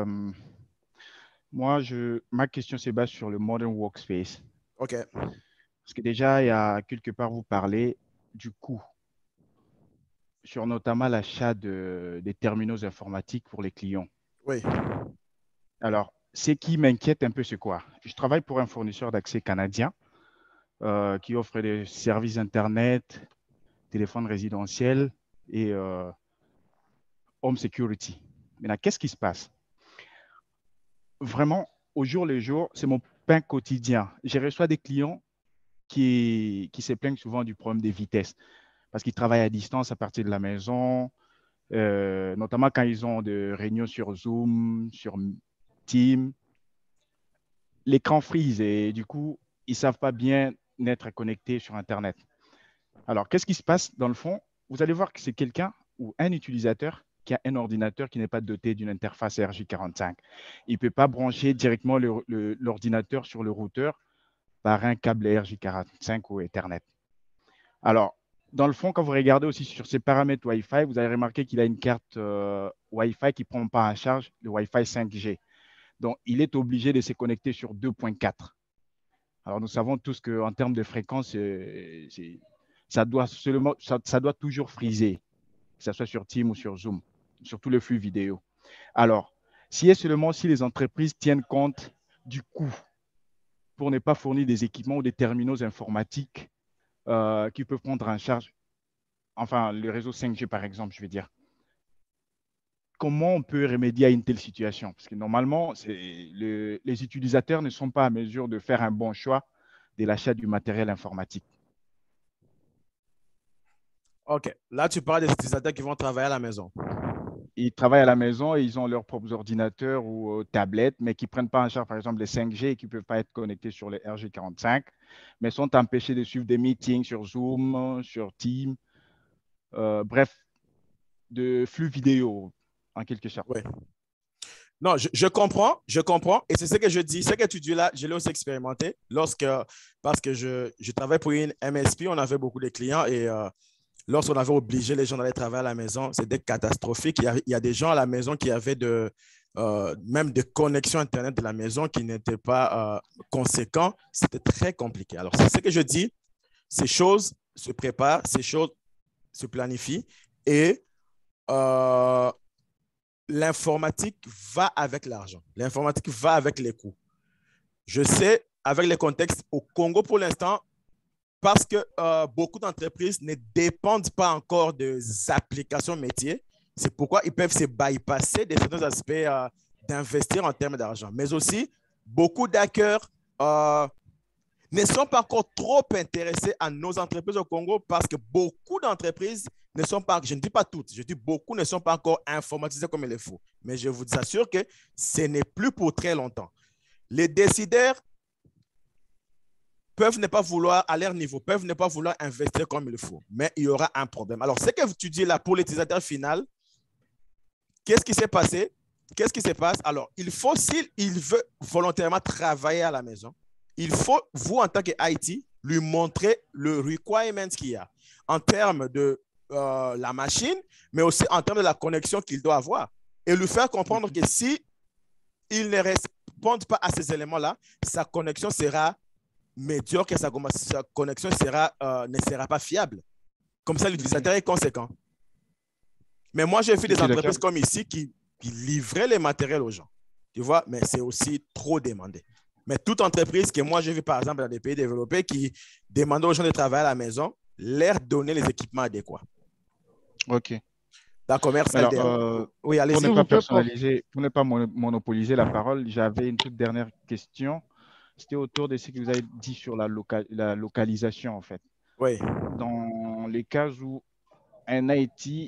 Moi, ma question se base sur le Modern Workspace. OK. Parce que déjà, il y a quelque part, vous parlez du coût, sur notamment l'achat des terminaux informatiques pour les clients. Oui. Alors, ce qui m'inquiète un peu, c'est quoi? Je travaille pour un fournisseur d'accès canadien qui offre des services Internet, téléphone résidentiel et home security. Maintenant, qu'est-ce qui se passe? Vraiment, au jour le jour, c'est mon pain quotidien. Je reçois des clients qui se plaignent souvent du problème des vitesses parce qu'ils travaillent à distance à partir de la maison, notamment quand ils ont des réunions sur Zoom, sur Teams. L'écran freeze et du coup, ils ne savent pas bien être connectés sur Internet. Alors, qu'est-ce qui se passe dans le fond? Vous allez voir que c'est quelqu'un ou un utilisateur qui a un ordinateur qui n'est pas doté d'une interface RJ45. Il ne peut pas brancher directement l'ordinateur sur le routeur par un câble RJ45 ou Ethernet. Alors, dans le fond, quand vous regardez aussi sur ses paramètres Wi-Fi, vous allez remarquer qu'il a une carte Wi-Fi qui ne prend pas en charge le Wi-Fi 5G. Donc, il est obligé de se connecter sur 2.4. Alors, nous savons tous qu'en termes de fréquence, ça doit toujours friser, que ce soit sur Teams ou sur Zoom, sur tous les flux vidéo. Alors, si les entreprises tiennent compte du coût pour ne pas fournir des équipements ou des terminaux informatiques qui peuvent prendre en charge, enfin, le réseau 5G, par exemple, je veux dire, comment on peut remédier à une telle situation? Parce que normalement, les utilisateurs ne sont pas à mesure de faire un bon choix de l'achat du matériel informatique. OK. Là, tu parles des utilisateurs qui vont travailler à la maison. Ils travaillent à la maison et ils ont leurs propres ordinateurs ou tablettes, mais qui ne prennent pas en charge, par exemple, les 5G et qui ne peuvent pas être connectés sur les RJ45, mais sont empêchés de suivre des meetings sur Zoom, sur Teams, bref, de flux vidéo, en quelque sorte. Oui. Non, je comprends, et c'est ce que je dis. Ce que tu dis là, je l'ai aussi expérimenté parce que je travaille pour une MSP, on avait beaucoup de clients et lorsqu'on avait obligé les gens d'aller travailler à la maison, c'était catastrophique. Il y a des gens à la maison qui avaient même des connexions Internet de la maison qui n'étaient pas conséquents. C'était très compliqué. Alors, c'est ce que je dis. Ces choses se préparent, ces choses se planifient et l'informatique va avec l'argent. L'informatique va avec les coûts. Je sais, avec les contextes au Congo pour l'instant, parce que beaucoup d'entreprises ne dépendent pas encore des applications métiers. C'est pourquoi ils peuvent se bypasser de certains aspects d'investir en termes d'argent. Mais aussi, beaucoup d'hackers ne sont pas encore trop intéressés à nos entreprises au Congo parce que beaucoup d'entreprises ne sont pas, je ne dis pas toutes, je dis beaucoup ne sont pas encore informatisées comme il le faut. Mais je vous assure que ce n'est plus pour très longtemps. Les décideurs peuvent ne pas vouloir, à leur niveau, peuvent ne pas vouloir investir comme il faut, mais il y aura un problème. Alors, ce que tu dis là pour l'utilisateur final, qu'est-ce qui s'est passé? Qu'est-ce qui se passe? Alors, il faut, s'il veut volontairement travailler à la maison, il faut, vous, en tant qu'IT, lui montrer le requirement qu'il y a en termes de la machine, mais aussi en termes de la connexion qu'il doit avoir. Et lui faire comprendre que si il ne répond pas à ces éléments-là, sa connexion sera médiocre, sa connexion ne sera pas fiable. Comme ça, l'utilisateur est conséquent. Mais moi, j'ai vu des entreprises comme ici qui livraient les matériels aux gens. Tu vois, mais c'est aussi trop demandé. Mais toute entreprise que moi, j'ai vu, par exemple, dans des pays développés qui demandent aux gens de travailler à la maison, leur donner les équipements adéquats. OK. D'accord, merci. Oui, Pour allez-y. ne pas personnaliser, pour ne pas monopoliser la parole, j'avais une toute dernière question. C'était autour de ce que vous avez dit sur la localisation, en fait. Oui. Dans les cas où un IT,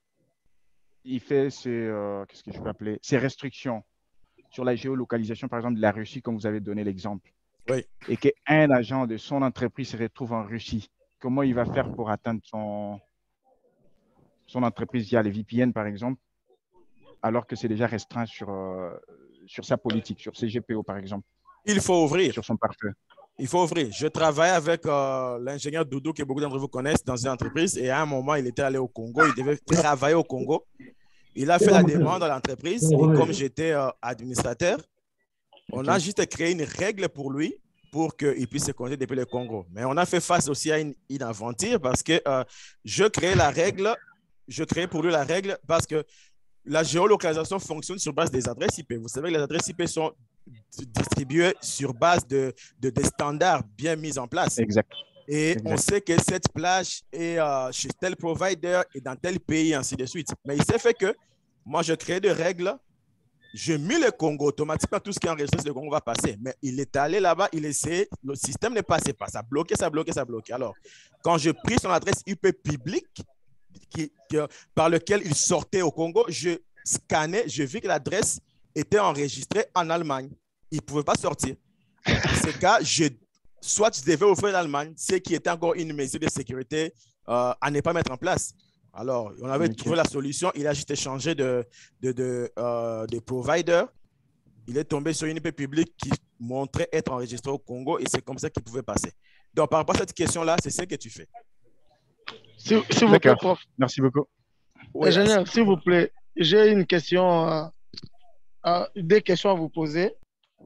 il fait qu'est-ce que je peux appeler, ses restrictions sur la géolocalisation, par exemple, de la Russie, comme vous avez donné l'exemple, oui. et qu'un agent de son entreprise se retrouve en Russie, comment il va faire pour atteindre son entreprise via les VPN, par exemple, alors que c'est déjà restreint sur sa politique, sur ses GPO, par exemple? Il faut ouvrir. Sur son pare-feu. Il faut ouvrir. Je travaille avec l'ingénieur Doudou, que beaucoup d'entre vous connaissent, dans une entreprise. Et à un moment, il était allé au Congo. Il devait travailler au Congo. Il a fait la demande à l'entreprise. Et comme j'étais administrateur, on a juste créé une règle pour lui pour qu'il puisse se connecter depuis le Congo. Mais on a fait face aussi à une aventure parce que je créais pour lui la règle parce que la géolocalisation fonctionne sur base des adresses IP. Vous savez que les adresses IP sont distribuées sur base de standards bien mis en place. Exact. Et on sait que cette plage est chez tel provider et dans tel pays, ainsi de suite. Mais il s'est fait que moi, je crée des règles, je mets le Congo, automatiquement, tout ce qui est enregistré sur le Congo va passer. Mais il est allé là-bas, il essayait, le système ne passait pas. Ça bloquait. Alors, quand je pris son adresse IP publique, par lequel il sortait au Congo, je scannais, je vis que l'adresse était enregistrée en Allemagne. Il ne pouvait pas sortir. Dans ce cas, soit je devais ouvrir l'Allemagne, ce qui était encore une mesure de sécurité à ne pas mettre en place. Alors, on avait trouvé la solution. Il a juste changé de provider. Il est tombé sur une IP publique qui montrait être enregistré au Congo et c'est comme ça qu'il pouvait passer. Donc, par rapport à cette question-là, c'est ce que tu fais. S'il vous plaît, prof. Merci beaucoup. Oui, ingénieur, s'il vous plaît, j'ai une question, deux questions à vous poser.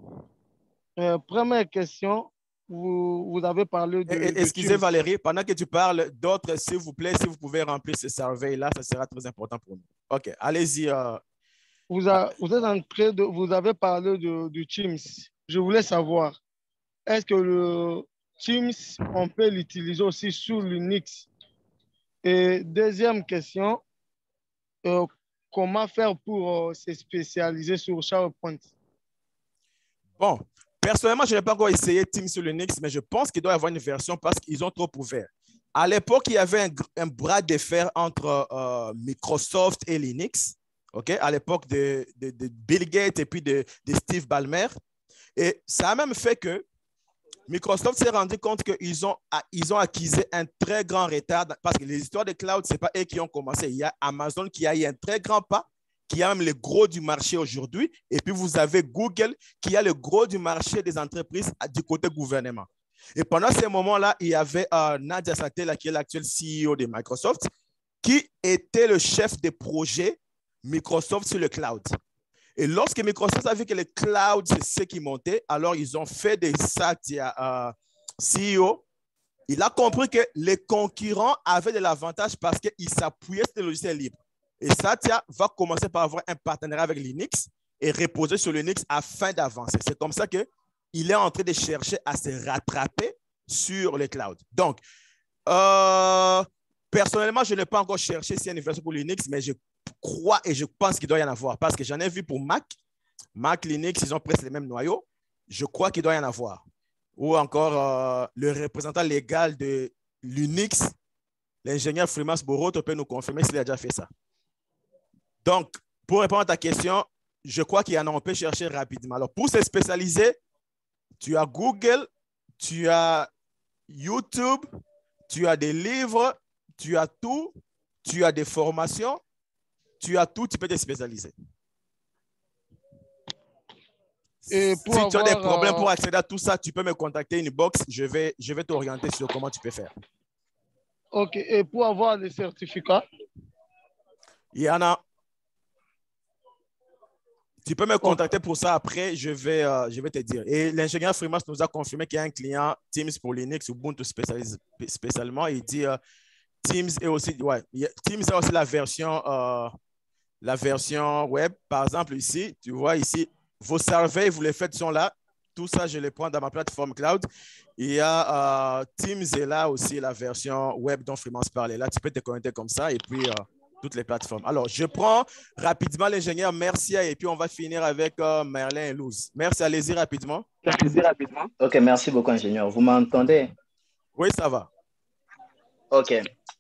Première question, vous avez parlé de... Excusez Valérie, pendant que tu parles, d'autres, s'il vous plaît, si vous pouvez remplir ce survey-là, ça sera très important pour nous. OK, allez-y. Vous avez parlé du Teams. Je voulais savoir, est-ce que le Teams, on peut l'utiliser aussi sur Linux? Et deuxième question, comment faire pour se spécialiser sur SharePoint? Bon, personnellement, je n'ai pas encore essayé Teams sur Linux, mais je pense qu'il doit y avoir une version parce qu'ils ont trop ouvert. À l'époque, il y avait un bras de fer entre Microsoft et Linux, okay? À l'époque de Bill Gates et puis de Steve Ballmer. Et ça a même fait que Microsoft s'est rendu compte qu'ils ont acquis un très grand retard parce que les histoires de cloud, ce n'est pas eux qui ont commencé. Il y a Amazon qui a eu un très grand pas, qui a même le gros du marché aujourd'hui. Et puis, vous avez Google qui a le gros du marché des entreprises du côté gouvernement. Et pendant ces moments-là, il y avait Nadia Sattel, qui est l'actuel CEO de Microsoft, qui était le chef des projets Microsoft sur le cloud. Et lorsque Microsoft a vu que le cloud, c'est ce qui montait, alors ils ont fait des Satya CEO. Il a compris que les concurrents avaient de l'avantage parce qu'ils s'appuyaient sur les logiciels libres. Et Satya va commencer par avoir un partenariat avec Linux et reposer sur Linux afin d'avancer. C'est comme ça qu'il est en train de chercher à se rattraper sur le cloud. Donc, personnellement, je n'ai pas encore cherché s'il y a une version pour Linux, mais je crois et je pense qu'il doit y en avoir parce que j'en ai vu pour Mac, Linux, ils ont presque les mêmes noyaux. Je crois qu'il doit y en avoir. Ou encore le représentant légal de Linux, l'ingénieur Frimas Boroto peut nous confirmer s'il a déjà fait ça. Donc, pour répondre à ta question, je crois qu'il y en a, on peut chercher rapidement. Alors, pour se spécialiser, tu as Google, tu as YouTube, tu as des livres, tu as tout, tu as des formations, tu as tout, tu peux te spécialiser. Et si tu as des problèmes pour accéder à tout ça, tu peux me contacter inbox, je vais t'orienter sur comment tu peux faire. OK, et pour avoir les certificats? Il y en a. Tu peux me contacter pour ça après, je vais te dire. Et l'ingénieur Frimas nous a confirmé qu'il y a un client Teams pour Linux, Ubuntu spécialement. Il dit Teams est aussi, Teams a aussi la version web. Par exemple, ici, tu vois ici, vos surveys, vous les faites sont là. tout ça, je les prends dans ma plateforme cloud. Il y a Teams et là aussi la version web dont Freelance parle. Et là, tu peux te connecter comme ça et puis toutes les plateformes. Alors, je prends rapidement l'ingénieur Mercia et puis on va finir avec Merlin et Luz. Merci, allez-y rapidement. OK, merci beaucoup, ingénieur. Vous m'entendez? Oui, ça va. OK.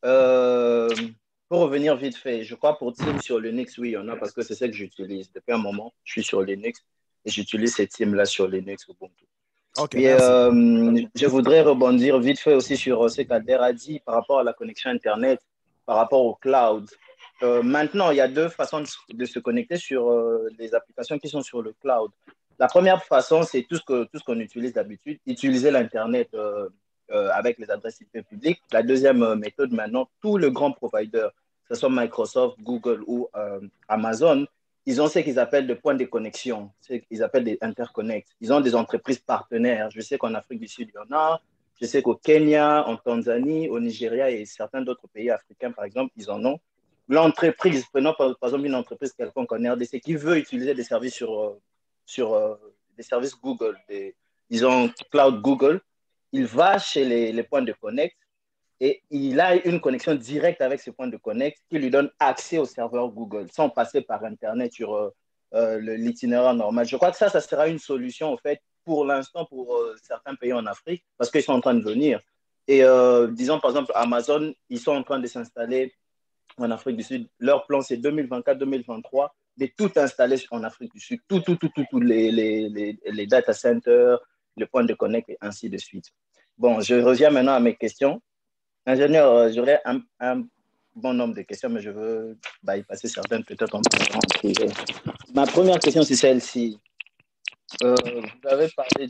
Pour revenir vite fait, je crois pour Teams sur Linux, oui, il y en a parce que c'est ça que j'utilise. Depuis un moment, je suis sur Linux et j'utilise ces Teams-là sur Linux Ubuntu. OK, Et merci. je voudrais rebondir vite fait aussi sur ce qu'Ader a dit par rapport à la connexion Internet, par rapport au cloud. Maintenant, il y a deux façons de se connecter sur les applications qui sont sur le cloud. La première façon, c'est tout ce qu'on utilise d'habitude, utiliser l'Internet avec les adresses IP publiques. La deuxième méthode, maintenant, tous les grands providers, que ce soit Microsoft, Google ou Amazon, ils ont ce qu'ils appellent des points de connexion, ce qu'ils appellent des interconnects. Ils ont des entreprises partenaires. Je sais qu'en Afrique du Sud, il y en a. Je sais qu'au Kenya, en Tanzanie, au Nigeria et certains d'autres pays africains, par exemple, ils en ont. L'entreprise, prenons par exemple une entreprise quelconque en RDC qui veut utiliser des services sur des services Google, disons Cloud Google, il va chez les points de connect et il a une connexion directe avec ces points de connect qui lui donne accès au serveur Google sans passer par Internet sur l'itinéraire normal. Je crois que ça sera une solution, en fait, pour l'instant, pour certains pays en Afrique, parce qu'ils sont en train de venir. Et disons, par exemple, Amazon, ils sont en train de s'installer en Afrique du Sud. Leur plan, c'est 2024-2023, de tout installer en Afrique du Sud, tous les data centers, les points de connect et ainsi de suite. Bon, je reviens maintenant à mes questions. Ingénieur, j'aurais un bon nombre de questions, mais je veux y passer certaines, peut-être en privé. Ma première question, c'est celle-ci. Vous avez parlé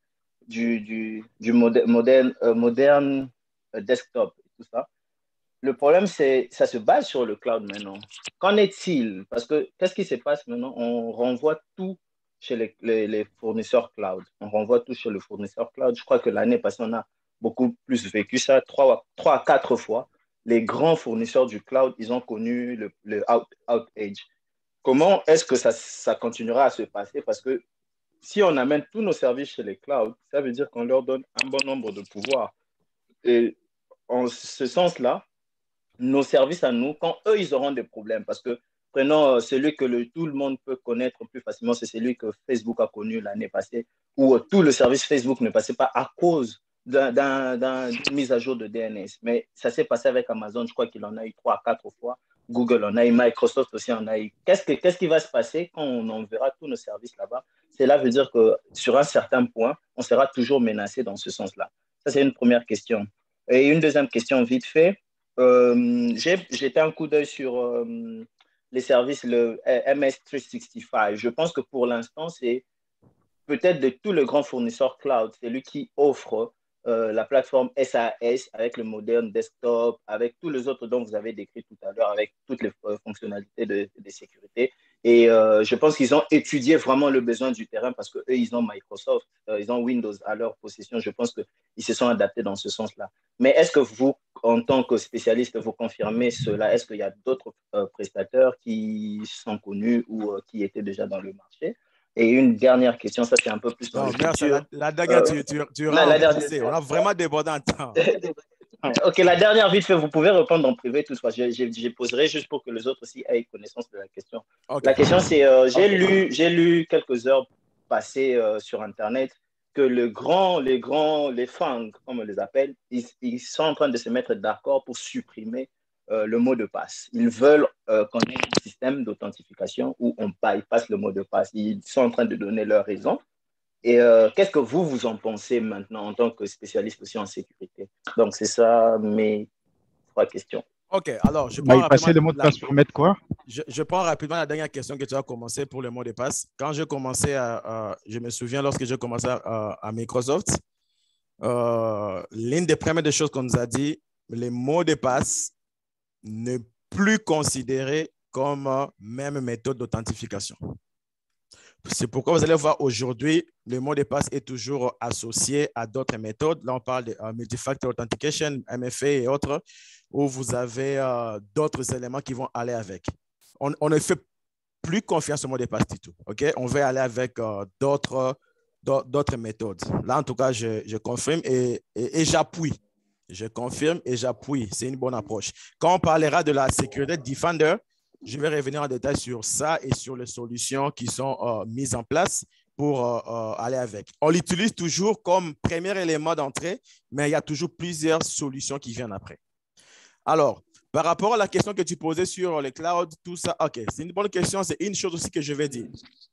du moderne desktop et tout ça. Le problème, c'est que ça se base sur le cloud maintenant. Qu'en est-il? Parce que qu'est-ce qui se passe maintenant? On renvoie tout chez les fournisseurs cloud. On renvoie tout chez le fournisseur cloud. Je crois que l'année passée, on a beaucoup plus vécu ça, 3 à 4 fois. Les grands fournisseurs du cloud, ils ont connu le outage. Comment est-ce que ça continuera à se passer? Parce que si on amène tous nos services chez les clouds, ça veut dire qu'on leur donne un bon nombre de pouvoirs. Et en ce sens-là, nos services à nous, quand eux, ils auront des problèmes, parce que prenons celui que tout le monde peut connaître plus facilement, c'est celui que Facebook a connu l'année passée, où tout le service Facebook ne passait pas à cause d'une mise à jour de DNS. Mais ça s'est passé avec Amazon, je crois qu'il en a eu 3 à 4 fois. Google en a eu, Microsoft aussi en a eu. Qu'est-ce qui va se passer quand on enverra tous nos services là-bas? Cela veut dire que sur un certain point, on sera toujours menacé dans ce sens-là. Ça, c'est une première question. Et une deuxième question vite fait. J'ai jeté un coup d'œil sur les services, le MS365. Je pense que pour l'instant, c'est peut-être de tous les grands fournisseurs cloud, c'est lui qui offre la plateforme SAS avec le moderne desktop, avec tous les autres dont vous avez décrit tout à l'heure, avec toutes les fonctionnalités de sécurité. Et je pense qu'ils ont étudié vraiment le besoin du terrain parce qu'eux, ils ont Microsoft, ils ont Windows à leur possession. Je pense qu'ils se sont adaptés dans ce sens-là. Mais est-ce que vous, en tant que spécialiste, vous confirmez cela? Est-ce qu'il y a d'autres prestataires qui sont connus ou qui étaient déjà dans le marché? Et une dernière question, ça c'est un peu plus dans le futur. La dernière, tu on a vraiment débordé en temps. Ok, la dernière, vite fait, vous pouvez répondre en privé, toutefois. Je poserai juste pour que les autres aussi aient connaissance de la question. Okay. La question, c'est, j'ai lu quelques heures passées sur Internet que les FANG, comme on les appelle, ils sont en train de se mettre d'accord pour supprimer le mot de passe. Ils veulent qu'on ait un système d'authentification où on bypasse le mot de passe. Ils sont en train de donner leurs raisons. Et qu'est-ce que vous en pensez maintenant en tant que spécialiste aussi en sécurité? Donc, c'est ça mes 3 questions. OK, alors je prends passer le mot de passe pour mettre quoi? Je prends rapidement la dernière question que tu as commencé pour le mot de passe. Quand je commençais je me souviens lorsque je commençais à Microsoft, l'une des premières choses qu'on nous a dit, les mots de passe ne plus considérés comme même méthode d'authentification. C'est pourquoi vous allez voir aujourd'hui, le mot de passe est toujours associé à d'autres méthodes. Là, on parle de Multi-Factor Authentication, MFA et autres, où vous avez d'autres éléments qui vont aller avec. On ne fait plus confiance au mot de passe du tout. Okay? On va aller avec d'autres d'autres méthodes. Là, en tout cas, je confirme et j'appuie. Je confirme et j'appuie. C'est une bonne approche. Quand on parlera de la sécurité Defender, je vais revenir en détail sur ça et sur les solutions qui sont mises en place pour aller avec. On l'utilise toujours comme premier élément d'entrée, mais il y a toujours plusieurs solutions qui viennent après. Alors, par rapport à la question que tu posais sur les clouds, tout ça, OK, c'est une bonne question. C'est une chose aussi que je vais dire.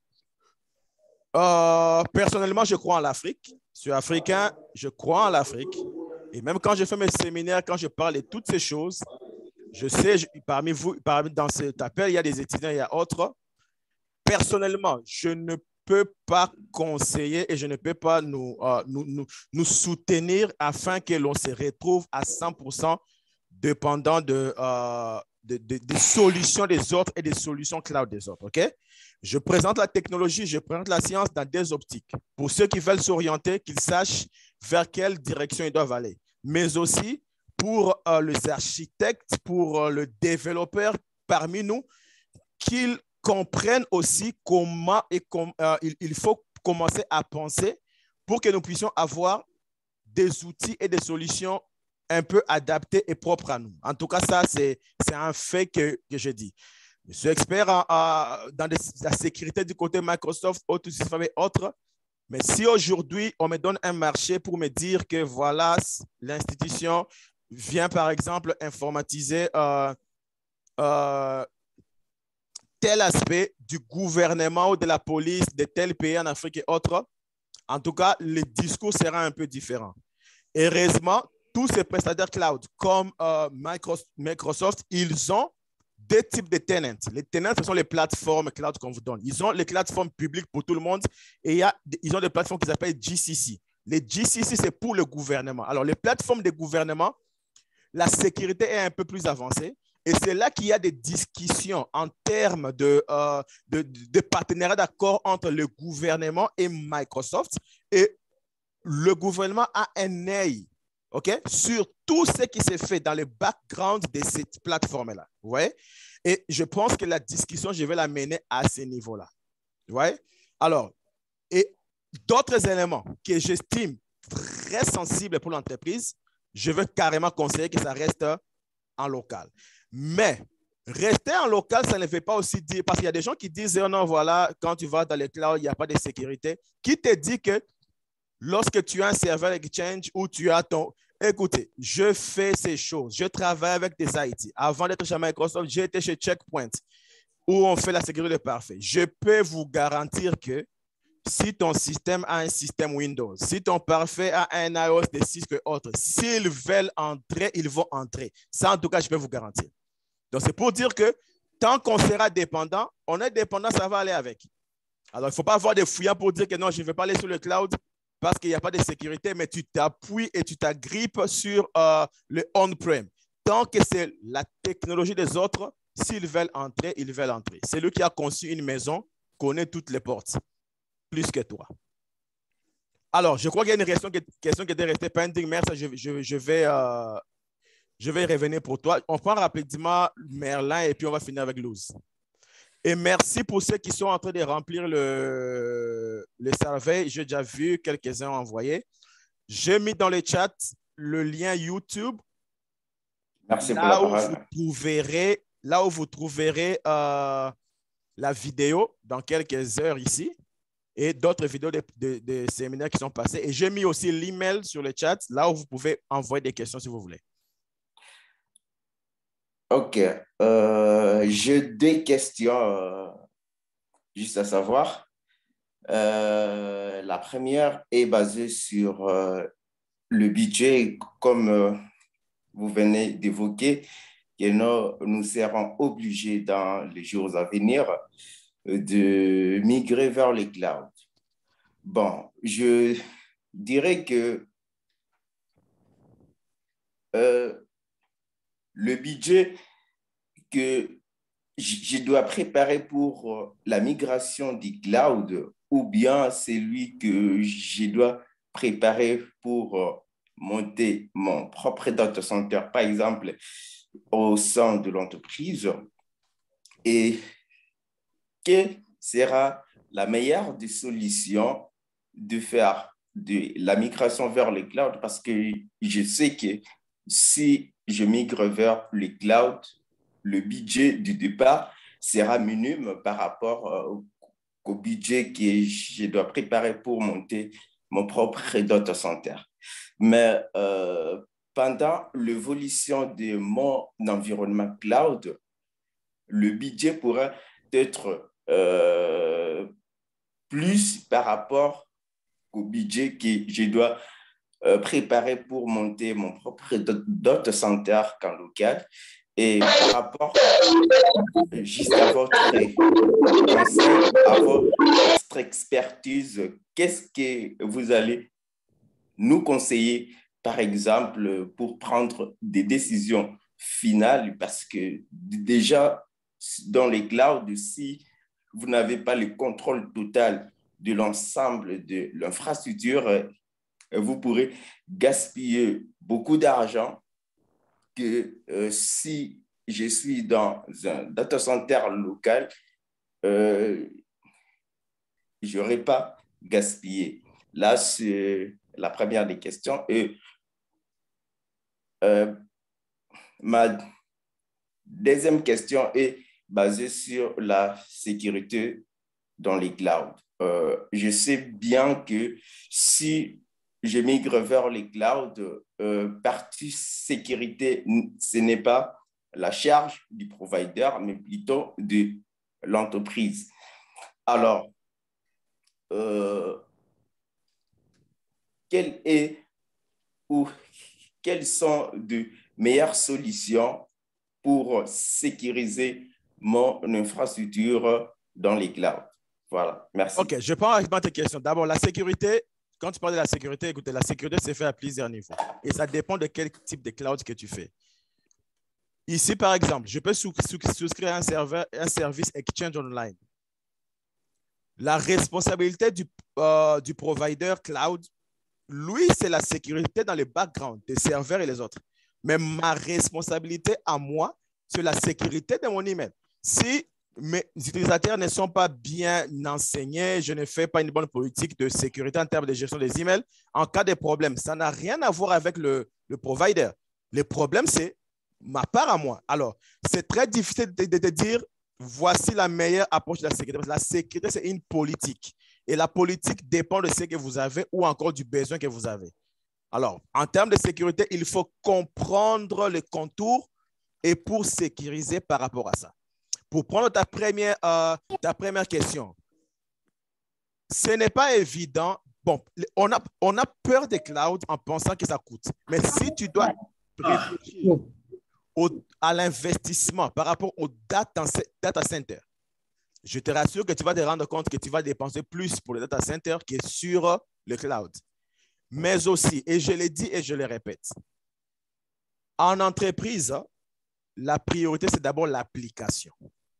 Personnellement, je crois en l'Afrique. Je suis africain, je crois en l'Afrique. Et même quand je fais mes séminaires, quand je parle de toutes ces choses, je sais, parmi vous, dans cet appel, il y a des étudiants, il y a autres. Personnellement, je ne peux pas conseiller et je ne peux pas nous soutenir afin que l'on se retrouve à 100% dépendant des solutions des autres et des solutions cloud des autres. OK? Je présente la technologie, je présente la science dans des optiques. Pour ceux qui veulent s'orienter, qu'ils sachent vers quelle direction ils doivent aller. Mais aussi pour les architectes, pour le développeur parmi nous, qu'ils comprennent aussi comment il faut commencer à penser pour que nous puissions avoir des outils et des solutions un peu adaptés et propres à nous. En tout cas, ça, c'est un fait que je dis. Je suis expert dans la sécurité du côté Microsoft, autres. Mais si aujourd'hui, on me donne un marché pour me dire que voilà, l'institution vient par exemple informatiser tel aspect du gouvernement ou de la police de tel pays en Afrique et autres, en tout cas, le discours sera un peu différent. Heureusement, tous ces prestataires cloud comme Microsoft, ils ont deux types de tenants. Les tenants, ce sont les plateformes cloud qu'on vous donne. Ils ont les plateformes publiques pour tout le monde et ils ont des plateformes qui s'appellent GCC. Les GCC, c'est pour le gouvernement. Alors, les plateformes de gouvernement, la sécurité est un peu plus avancée et c'est là qu'il y a des discussions en termes de partenariat d'accord entre le gouvernement et Microsoft. Et le gouvernement a un œil, OK, sur tout ce qui s'est fait dans le background de cette plateforme-là. Vous voyez? Et je pense que la discussion, je vais la mener à ce niveau-là. Vous voyez? Alors, et d'autres éléments que j'estime très sensibles pour l'entreprise, je veux carrément conseiller que ça reste en local. Mais rester en local, ça ne veut pas aussi dire, parce qu'il y a des gens qui disent, oh non, voilà, quand tu vas dans les clouds, il n'y a pas de sécurité. Qui te dit que lorsque tu as un serveur Exchange ou tu as ton... Écoutez, je fais ces choses. Je travaille avec des IT. Avant d'être chez Microsoft, j'ai été chez Checkpoint où on fait la sécurité parfaite. Je peux vous garantir que si ton système a un système Windows, si ton parfait a un iOS de 6 que autres, s'ils veulent entrer, ils vont entrer. Ça, en tout cas, je peux vous garantir. Donc, c'est pour dire que tant qu'on sera dépendant, on est dépendant, ça va aller avec. Alors, il ne faut pas avoir des fouillards pour dire que non, je ne vais pas aller sur le cloud parce qu'il n'y a pas de sécurité, mais tu t'appuies et tu t'agrippes sur le on-prem. Tant que c'est la technologie des autres, s'ils veulent entrer, ils veulent entrer. C'est lui qui a conçu une maison, connaît toutes les portes, plus que toi. Alors, je crois qu'il y a une question qui était restée pending. Merci, je vais revenir pour toi. On prend rapidement Merlin et puis on va finir avec Luz. Et merci pour ceux qui sont en train de remplir le survey. J'ai déjà vu quelques-uns envoyés. J'ai mis dans le chat le lien YouTube. Merci pour la parole. Là où vous trouverez la vidéo dans quelques heures ici et d'autres vidéos de séminaires qui sont passés. Et j'ai mis aussi l'email sur le chat, là où vous pouvez envoyer des questions si vous voulez. OK. J'ai deux questions juste à savoir. La première est basée sur le budget, comme vous venez d'évoquer, que nous serons obligés dans les jours à venir de migrer vers les clouds. Bon, je dirais que le budget que je dois préparer pour la migration du cloud ou bien celui que je dois préparer pour monter mon propre data center, par exemple, au sein de l'entreprise, et quelle sera la meilleure des solutions de faire de la migration vers le cloud parce que je sais que si je migre vers le cloud, le budget du départ sera minime par rapport au budget que je dois préparer pour monter mon propre data center. Mais pendant l'évolution de mon environnement cloud, le budget pourra être plus par rapport au budget que je dois préparer pour monter mon propre data center qu'en local. Et par rapport juste à votre conseil, à votre expertise, qu'est-ce que vous allez nous conseiller, par exemple, pour prendre des décisions finales? Parce que déjà, dans les clouds, si vous n'avez pas le contrôle total de l'ensemble de l'infrastructure, vous pourrez gaspiller beaucoup d'argent que si je suis dans un data center local, je n'aurais pas gaspillé. Là, c'est la première des questions. Et ma deuxième question est basée sur la sécurité dans les clouds. Je sais bien que si je migre vers les clouds, partie sécurité, ce n'est pas la charge du provider, mais plutôt de l'entreprise. Alors, quelles sont de meilleures solutions pour sécuriser mon infrastructure dans les clouds? Voilà, merci. OK, je prends avec tes questions. D'abord, la sécurité. Quand tu parles de la sécurité, écoutez, la sécurité c'est fait à plusieurs niveaux. Et ça dépend de quel type de cloud que tu fais. Ici, par exemple, je peux souscrire un service Exchange Online. La responsabilité du provider cloud, lui, c'est la sécurité dans le background des serveurs et les autres. Mais ma responsabilité à moi, c'est la sécurité de mon email. Si mes utilisateurs ne sont pas bien enseignés, je ne fais pas une bonne politique de sécurité en termes de gestion des emails, en cas de problème, ça n'a rien à voir avec le provider. Le problème, c'est ma part à moi. Alors, c'est très difficile de dire voici la meilleure approche de la sécurité. Parce que la sécurité, c'est une politique. Et la politique dépend de ce que vous avez ou encore du besoin que vous avez. Alors, en termes de sécurité, il faut comprendre les contours et pour sécuriser par rapport à ça. Pour prendre ta première question, ce n'est pas évident. Bon, on a peur des clouds en pensant que ça coûte. Mais si tu dois réfléchir à l'investissement par rapport au data center, je te rassure que tu vas te rendre compte que tu vas dépenser plus pour le data center que sur le cloud. Mais aussi, et je l'ai dit et je le répète, en entreprise, la priorité, c'est d'abord l'application.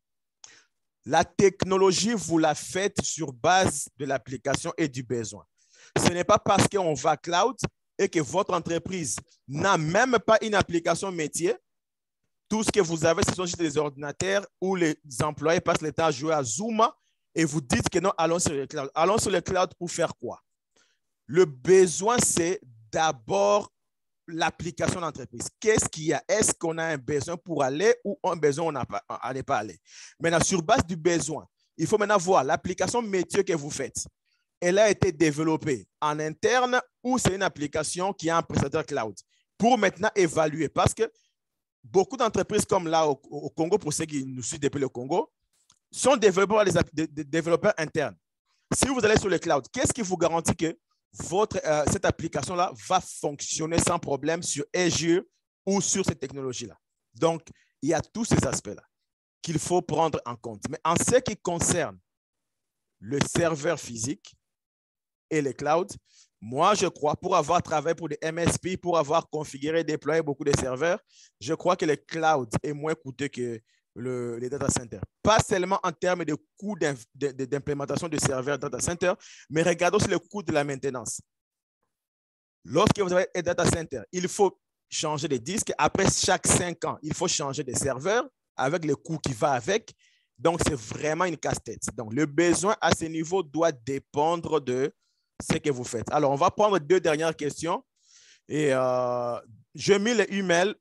La technologie, vous la faites sur base de l'application et du besoin. Ce n'est pas parce qu'on va cloud et que votre entreprise n'a même pas une application métier. Tout ce que vous avez, ce sont juste des ordinateurs où les employés passent le temps à jouer à Zoom et vous dites que non, allons sur le cloud. Allons sur le cloud pour faire quoi? Le besoin, c'est d'abord l'application d'entreprise. Qu'est-ce qu'il y a? Est-ce qu'on a un besoin pour aller ou un besoin on n'est pas aller? Maintenant, sur base du besoin, il faut maintenant voir l'application métier que vous faites. Elle a été développée en interne ou c'est une application qui a un prestataire cloud pour maintenant évaluer. Parce que beaucoup d'entreprises comme là au Congo, pour ceux qui nous suivent depuis le Congo, sont développées par des développeurs internes. Si vous allez sur le cloud, qu'est-ce qui vous garantit que cette application-là va fonctionner sans problème sur Azure ou sur cette technologie-là? Donc, il y a tous ces aspects-là qu'il faut prendre en compte. Mais en ce qui concerne le serveur physique et le cloud, moi, je crois, pour avoir travaillé pour des MSP, pour avoir configuré et déployé beaucoup de serveurs, je crois que le cloud est moins coûteux que les data centers. Pas seulement en termes de coûts d'implémentation de serveurs data center, mais regardons aussi le coût de la maintenance. Lorsque vous avez un data center, il faut changer des disques. Après chaque 5 ans, il faut changer des serveurs avec le coût qui va avec. Donc, c'est vraiment une casse-tête. Donc, le besoin à ce niveau doit dépendre de ce que vous faites. Alors, on va prendre 2 dernières questions. Et je mets le email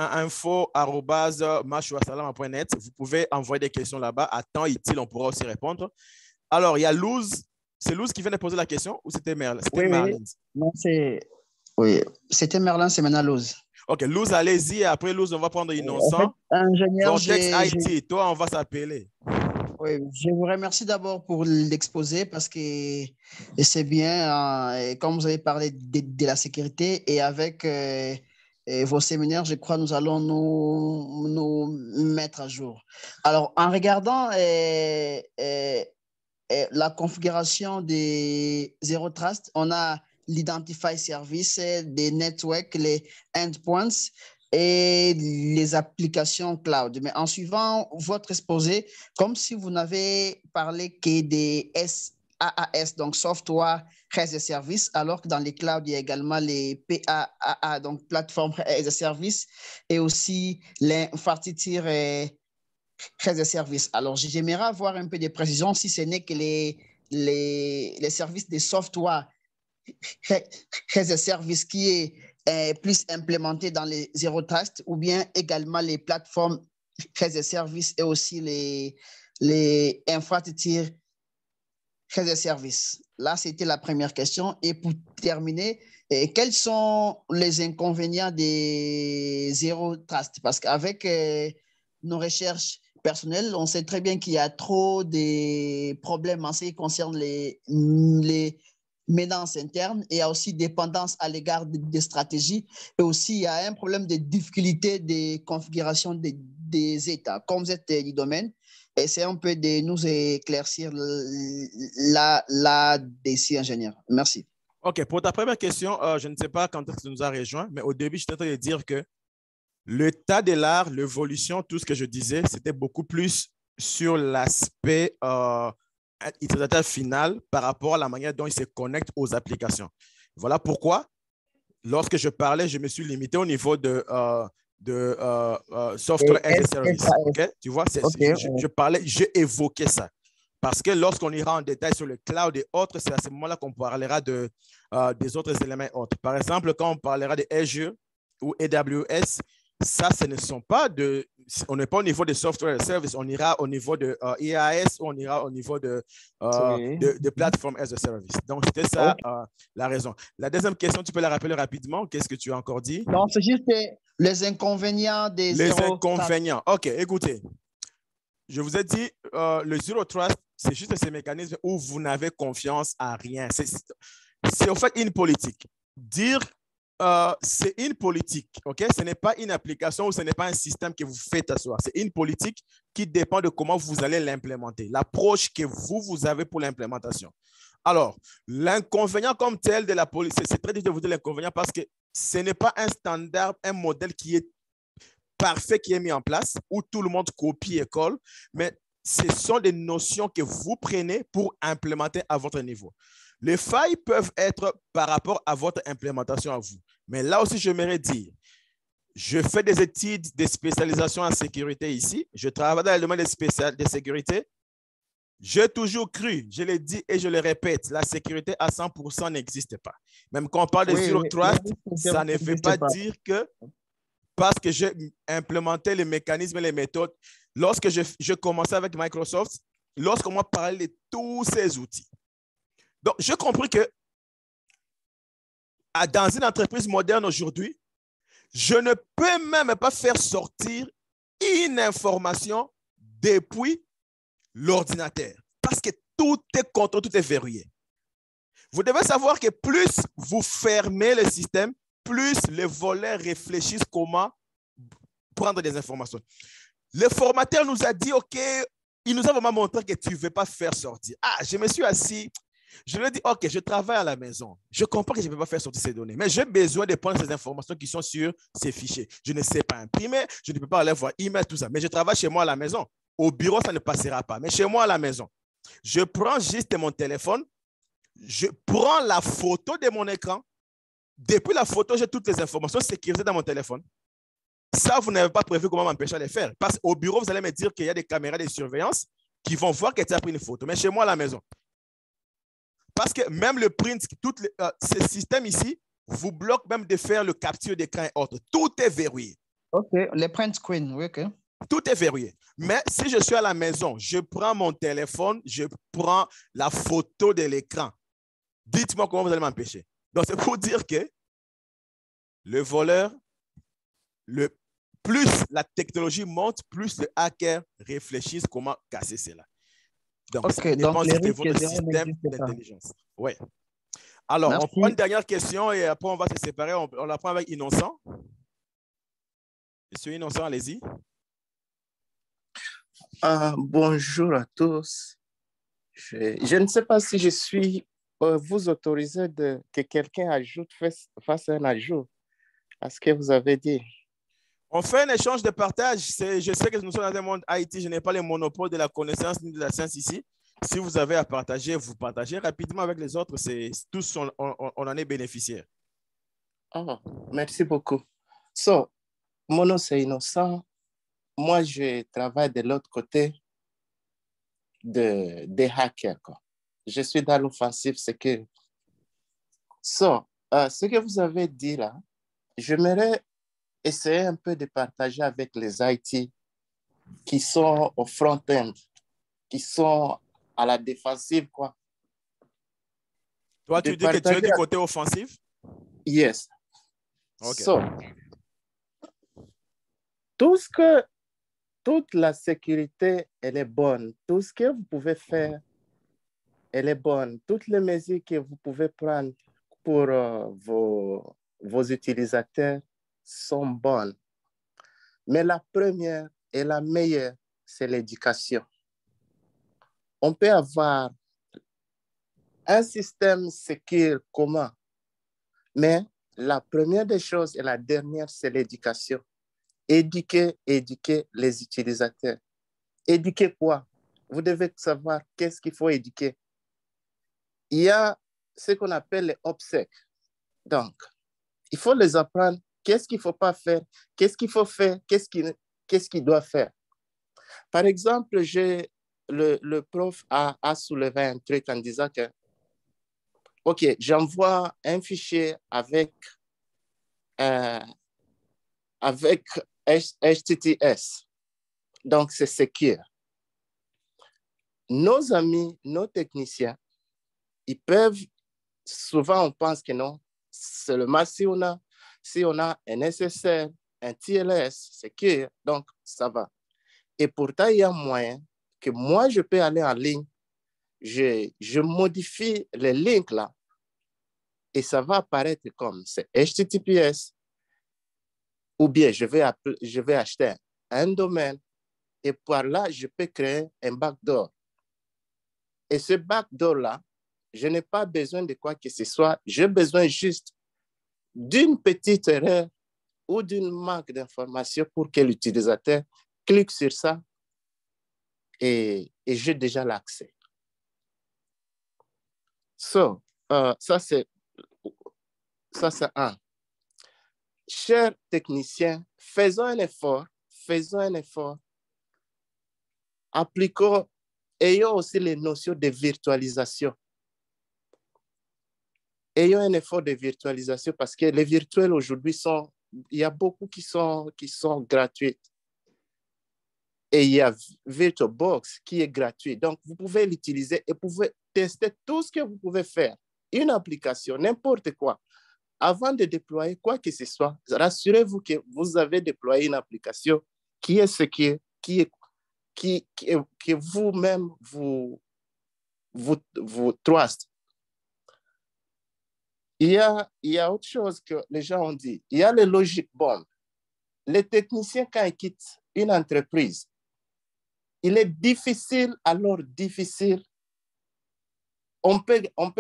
info@mashuasalama.net. Vous pouvez envoyer des questions là-bas. À temps utile, on pourra aussi répondre. Alors, il y a Luz. C'est Luz qui vient de poser la question ou c'était Merlin? Oui, Merlin. Non, oui, c'était Merlin, c'est maintenant Luz. OK, Luz, allez-y. Après Luz, on va prendre Innocent. En fait, ingénieur, Vortex IT, toi, on va s'appeler. Oui, je vous remercie d'abord pour l'exposé parce que c'est bien, et comme vous avez parlé de la sécurité et avec vos séminaires, je crois nous allons nous mettre à jour. Alors, en regardant la configuration des Zero Trust, on a l'Identify Service, des networks, les endpoints et les applications cloud. Mais en suivant votre exposé, comme si vous n'avez parlé que des SaaS, donc Software as a Service, alors que dans les clouds, il y a également les PaaA, donc Platform as a Service, et aussi l'infrastructure as a Service. Alors, j'aimerais avoir un peu de précision si ce n'est que les services de Software as a Service qui est plus implémenté dans les Zero Trust ou bien également les plateformes as a Service et aussi les infrastructures as a Service. Là, c'était la première question. Et pour terminer, quels sont les inconvénients des Zero Trust? Parce qu'avec nos recherches personnelles, on sait très bien qu'il y a trop de problèmes en ce qui concerne les menaces internes et il y a aussi dépendance à l'égard des stratégies et aussi il y a un problème de difficulté de configuration des États. Comme vous êtes du domaine, essayez un peu de nous éclaircir là-dessus, ingénieur. Merci. OK, pour ta première question, je ne sais pas quand tu nous as rejoint, mais au début, je tentais de dire que l'état de l'art, l'évolution, tout ce que je disais, c'était beaucoup plus sur l'aspect utilisateur final par rapport à la manière dont il se connecte aux applications. Voilà pourquoi, lorsque je parlais, je me suis limité au niveau de software as a service. Okay? Tu vois, je parlais, j'ai évoqué ça. Parce que lorsqu'on ira en détail sur le cloud et autres, c'est à ce moment-là qu'on parlera des autres éléments autres. Par exemple, quand on parlera de Azure ou AWS, ça, ce ne sont pas on n'est pas au niveau de software service, on ira au niveau de IaaS ou on ira au niveau de platform as a service. Donc, c'était ça la raison. La deuxième question, tu peux la rappeler rapidement. Qu'est-ce que tu as encore dit? Non, c'est juste les inconvénients des Zero Trust. Les inconvénients. OK, écoutez. Je vous ai dit, le Zero Trust, c'est juste ces mécanismes où vous n'avez confiance à rien. C'est en fait une politique. Dire c'est une politique, ok? Ce n'est pas une application ou ce n'est pas un système que vous faites asseoir. C'est une politique qui dépend de comment vous allez l'implémenter, l'approche que vous avez pour l'implémentation. Alors, l'inconvénient comme tel de la politique, c'est très difficile de vous dire l'inconvénient parce que ce n'est pas un standard, un modèle qui est parfait, qui est mis en place, où tout le monde copie et colle, mais ce sont des notions que vous prenez pour implémenter à votre niveau. Les failles peuvent être par rapport à votre implémentation à vous. Mais là aussi, j'aimerais dire, je fais des études de spécialisation en sécurité ici. Je travaille dans le domaine de sécurité. J'ai toujours cru, je l'ai dit et je le répète, la sécurité à 100% n'existe pas. Même quand on parle de Zero Trust, ça ne veut pas dire que parce que j'ai implémenté les mécanismes et les méthodes, lorsque je commençais avec Microsoft, lorsqu'on m'a parlé de tous ces outils, donc, j'ai compris que dans une entreprise moderne aujourd'hui, je ne peux même pas faire sortir une information depuis l'ordinateur parce que tout est contrôlé, tout est verrouillé. Vous devez savoir que plus vous fermez le système, plus les voleurs réfléchissent comment prendre des informations. Le formateur nous a dit, OK, il nous a vraiment montré que tu ne veux pas faire sortir. Ah, je me suis assis. Je lui ai dit, OK, je travaille à la maison. Je comprends que je ne peux pas faire sortir ces données, mais j'ai besoin de prendre ces informations qui sont sur ces fichiers. Je ne sais pas imprimer, je ne peux pas aller voir email, tout ça. Mais je travaille chez moi à la maison. Au bureau, ça ne passera pas. Mais chez moi à la maison, je prends juste mon téléphone, je prends la photo de mon écran. Depuis la photo, j'ai toutes les informations sécurisées dans mon téléphone. Ça, vous n'avez pas prévu comment m'empêcher de les faire. Parce qu'au bureau, vous allez me dire qu'il y a des caméras de surveillance qui vont voir que tu as pris une photo. Mais chez moi à la maison, Parce que même le print, ce système ici, vous bloque même de faire le capture d'écran et autres. Tout est verrouillé. OK, les print screen, oui, OK. Tout est verrouillé. Mais si je suis à la maison, je prends mon téléphone, je prends la photo de l'écran. Dites-moi comment vous allez m'empêcher. Donc, c'est pour dire que le voleur, plus la technologie monte, plus les hackers réfléchissent comment casser cela. Donc, ça dépend de votre système d'intelligence. Oui. Alors, merci. on prend une dernière question et après, on va se séparer. On la prend avec Innocent. Monsieur Innocent, allez-y. Bonjour à tous. Je ne sais pas si je suis vous autorisé que quelqu'un fasse un ajout à ce que vous avez dit. On fait un échange de partage. Je sais que nous sommes dans un monde IT. Je n'ai pas le monopole de la connaissance ni de la science ici. Si vous avez à partager, vous partagez rapidement avec les autres. Tous, on en est bénéficiaires. Oh, merci beaucoup. Mon nom, c'est Innocent. Moi, je travaille de l'autre côté des hackers, quoi. Je suis dans l'offensive sécurité. Ce que vous avez dit là, j'aimerais essayer un peu de partager avec les IT qui sont au front-end, qui sont à la défensive, quoi. Toi, tu dis que tu es du côté offensif? Yes. Okay. Toute la sécurité, elle est bonne. Tout ce que vous pouvez faire, elle est bonne. Toutes les mesures que vous pouvez prendre pour vos utilisateurs sont bonnes. Mais la première et la meilleure, c'est l'éducation. On peut avoir un système sécure commun, mais la première des choses et la dernière, c'est l'éducation. Éduquer les utilisateurs. Éduquer quoi? Vous devez savoir qu'est-ce qu'il faut éduquer. Il y a ce qu'on appelle les OPSEC. Donc, il faut les apprendre qu'est-ce qu'il ne faut pas faire, qu'est-ce qu'il faut faire, qu'est-ce qu'il doit faire. Par exemple, le prof a soulevé un truc en disant que, OK, j'envoie un fichier avec HTTPS. Donc, c'est secure. Nos amis, nos techniciens, ils peuvent, souvent on pense que non, seulement si on a un SSL, un TLS, secure, donc ça va. Et pourtant, il y a moyen que moi, je peux aller en ligne, je modifie les links là, et ça va apparaître comme c'est HTTPS, ou bien je vais acheter un domaine, et par là, je peux créer un backdoor. Et ce backdoor-là, je n'ai pas besoin de quoi que ce soit. J'ai besoin juste d'une petite erreur ou d'une manque d'information pour que l'utilisateur clique sur ça et j'ai déjà l'accès. Ça, c'est un. Chers techniciens, faisons un effort. Appliquons, ayons aussi les notions de virtualisation. Ayons un effort de virtualisation parce que les virtuels aujourd'hui il y a beaucoup qui sont gratuits. Et il y a VirtualBox qui est gratuit. Donc, vous pouvez l'utiliser et vous pouvez tester tout ce que vous pouvez faire. Une application, n'importe quoi. Avant de déployer quoi que ce soit, rassurez-vous que vous avez déployé une application qui est secure, que vous-même vous trust. Il y a autre chose que les gens ont dit. Il y a le logic bomb. Les techniciens, quand ils quittent une entreprise, il est difficile. On peut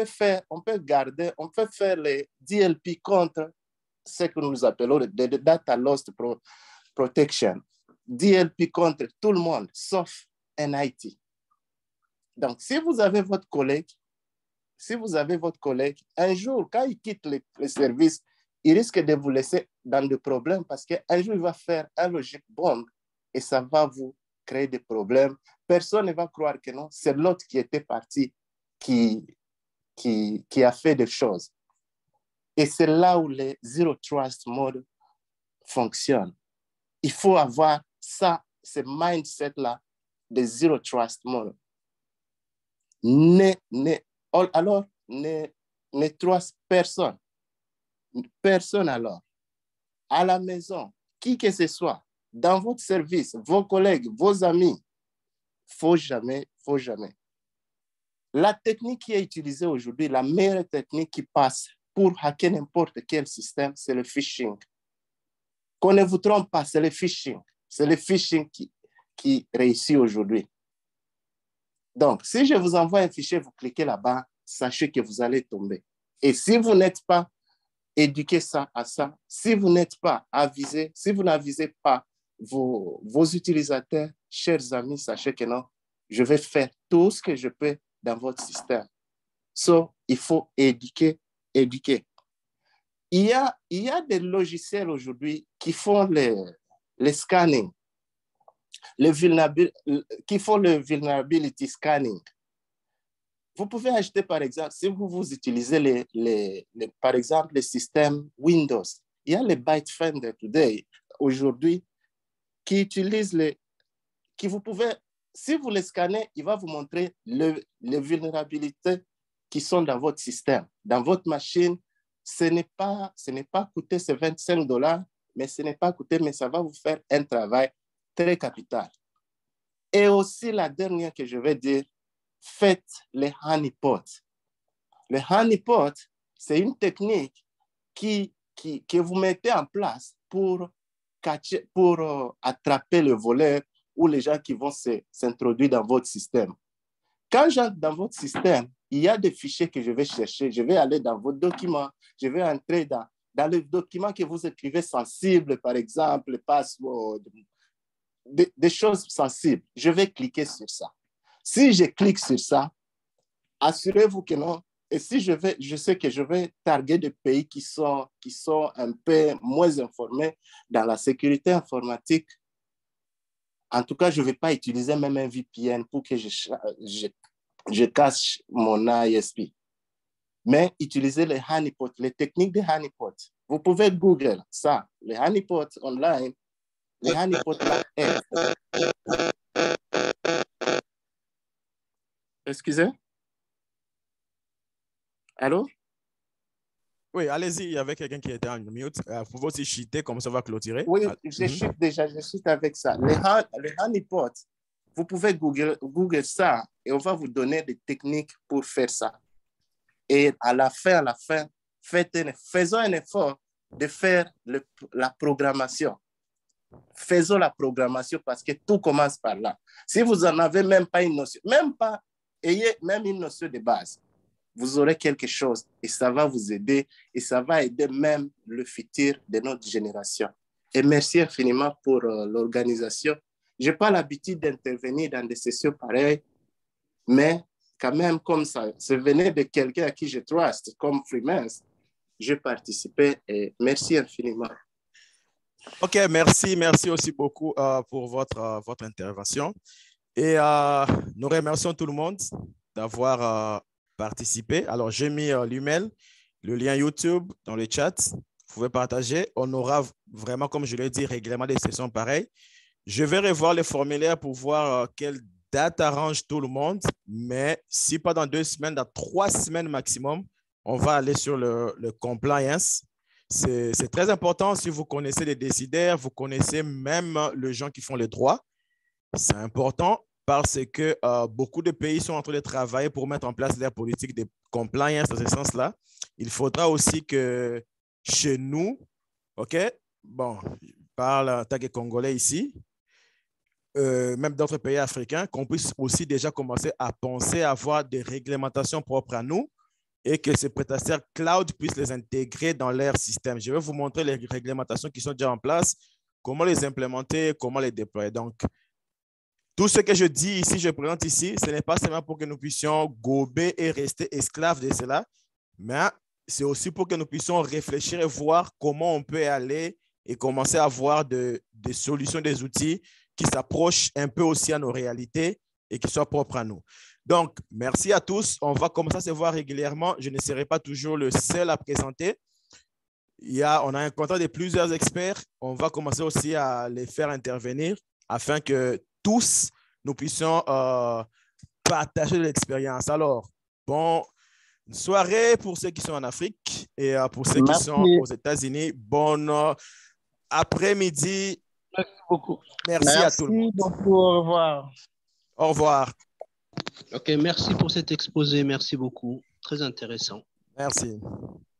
faire les DLP contre ce que nous appelons le Data Loss Protection. DLP contre tout le monde, sauf un IT. Donc, si vous avez votre collègue, un jour, quand il quitte le service, il risque de vous laisser dans des problèmes parce qu'un jour, il va faire un logic bomb et ça va vous créer des problèmes. Personne ne va croire que non, c'est l'autre qui était parti, qui qui a fait des choses. Et c'est là où les Zero Trust Mode fonctionnent. Il faut avoir ça, ce mindset-là de Zero Trust Mode. Alors, ne trust personne. Personne alors. À la maison, qui que ce soit, dans votre service, vos collègues, vos amis, faut jamais. La technique qui est utilisée aujourd'hui, la meilleure technique qui passe pour hacker n'importe quel système, c'est le phishing. Qu'on ne vous trompe pas, c'est le phishing. C'est le phishing qui réussit aujourd'hui. Donc, si je vous envoie un fichier, vous cliquez là-bas, sachez que vous allez tomber. Et si vous n'êtes pas éduqué à ça, si vous n'êtes pas avisé, si vous n'avisez pas vos utilisateurs, chers amis, sachez que non, je vais faire tout ce que je peux dans votre système. Il faut éduquer. Il y a des logiciels aujourd'hui qui font les scanning, qui font le vulnerability scanning. Vous pouvez acheter, par exemple, si vous utilisez par exemple, les systèmes Windows, il y a les Bitefender Today, aujourd'hui, qui utilisent si vous les scannez, il va vous montrer les vulnérabilités qui sont dans votre système, dans votre machine. Ce n'est pas coûté ces $25, mais ce n'est pas coûté, mais ça va vous faire un travail très capital. Et aussi, la dernière que je vais dire, faites les honeypots. Le honeypot, c'est une technique que vous mettez en place pour attraper le voleur ou les gens qui vont s'introduire dans votre système. Quand j'entre dans votre système, il y a des fichiers que je vais chercher. Je vais aller dans vos documents. Je vais entrer dans les documents que vous écrivez sensibles, par exemple, password, des choses sensibles. Je vais cliquer sur ça. Si je clique sur ça, assurez-vous que non. Et si je sais que je vais targuer des pays qui sont un peu moins informés dans la sécurité informatique. En tout cas, je ne vais pas utiliser même un VPN pour que je cache mon ISP. Mais utilisez les honeypots, les techniques de honeypot. Vous pouvez Google ça, les honeypots online, les honeypots là. Excusez? Allô? Oui, allez-y, il y avait quelqu'un qui était en mute. Vous pouvez aussi cheater, comme ça va clôturer. Oui, je chute avec ça. Les honeypots, vous pouvez Google ça et on va vous donner des techniques pour faire ça. Et à la fin, faisons un effort de faire la programmation. Faisons la programmation parce que tout commence par là. Si vous n'en avez même pas une notion, ayez même une notion de base, vous aurez quelque chose et ça va vous aider et ça va aider même le futur de notre génération. Et merci infiniment pour l'organisation. Je n'ai pas l'habitude d'intervenir dans des sessions pareilles, mais quand même, comme ça venait de quelqu'un à qui je trust, comme Freemans, je participais et merci infiniment. OK, merci aussi beaucoup pour votre intervention. Et nous remercions tout le monde d'avoir participer. Alors, j'ai mis l'email, le lien YouTube dans le chat. Vous pouvez partager. On aura vraiment, comme je l'ai dit, régulièrement des sessions pareilles. Je vais revoir les formulaires pour voir quelle date arrange tout le monde. Mais si pas dans 2 semaines, dans 3 semaines maximum, on va aller sur le compliance. C'est très important si vous connaissez les décideurs, vous connaissez même les gens qui font les droits. C'est important parce que beaucoup de pays sont en train de travailler pour mettre en place leur politique de compliance dans ce sens-là. Il faudra aussi que chez nous, OK, bon, je parle en tant que Congolais ici, même d'autres pays africains, qu'on puisse aussi déjà commencer à penser à avoir des réglementations propres à nous et que ces prestataires cloud puissent les intégrer dans leur système. Je vais vous montrer les réglementations qui sont déjà en place, comment les implémenter, comment les déployer. Donc, tout ce que je dis ici, je présente ici, ce n'est pas seulement pour que nous puissions gober et rester esclaves de cela, mais c'est aussi pour que nous puissions réfléchir et voir comment on peut aller et commencer à avoir des solutions, des outils qui s'approchent un peu aussi à nos réalités et qui soient propres à nous. Donc, merci à tous. On va commencer à se voir régulièrement. Je ne serai pas toujours le seul à présenter. On a un contact de plusieurs experts. On va commencer aussi à les faire intervenir afin que tous, nous puissions partager de l'expérience. Alors, bonne soirée pour ceux qui sont en Afrique et pour ceux qui sont aux États-Unis. Bonne après-midi. Merci beaucoup. Merci à tout le monde. Merci beaucoup. Au revoir. Au revoir. OK, merci pour cet exposé. Merci beaucoup. Très intéressant. Merci.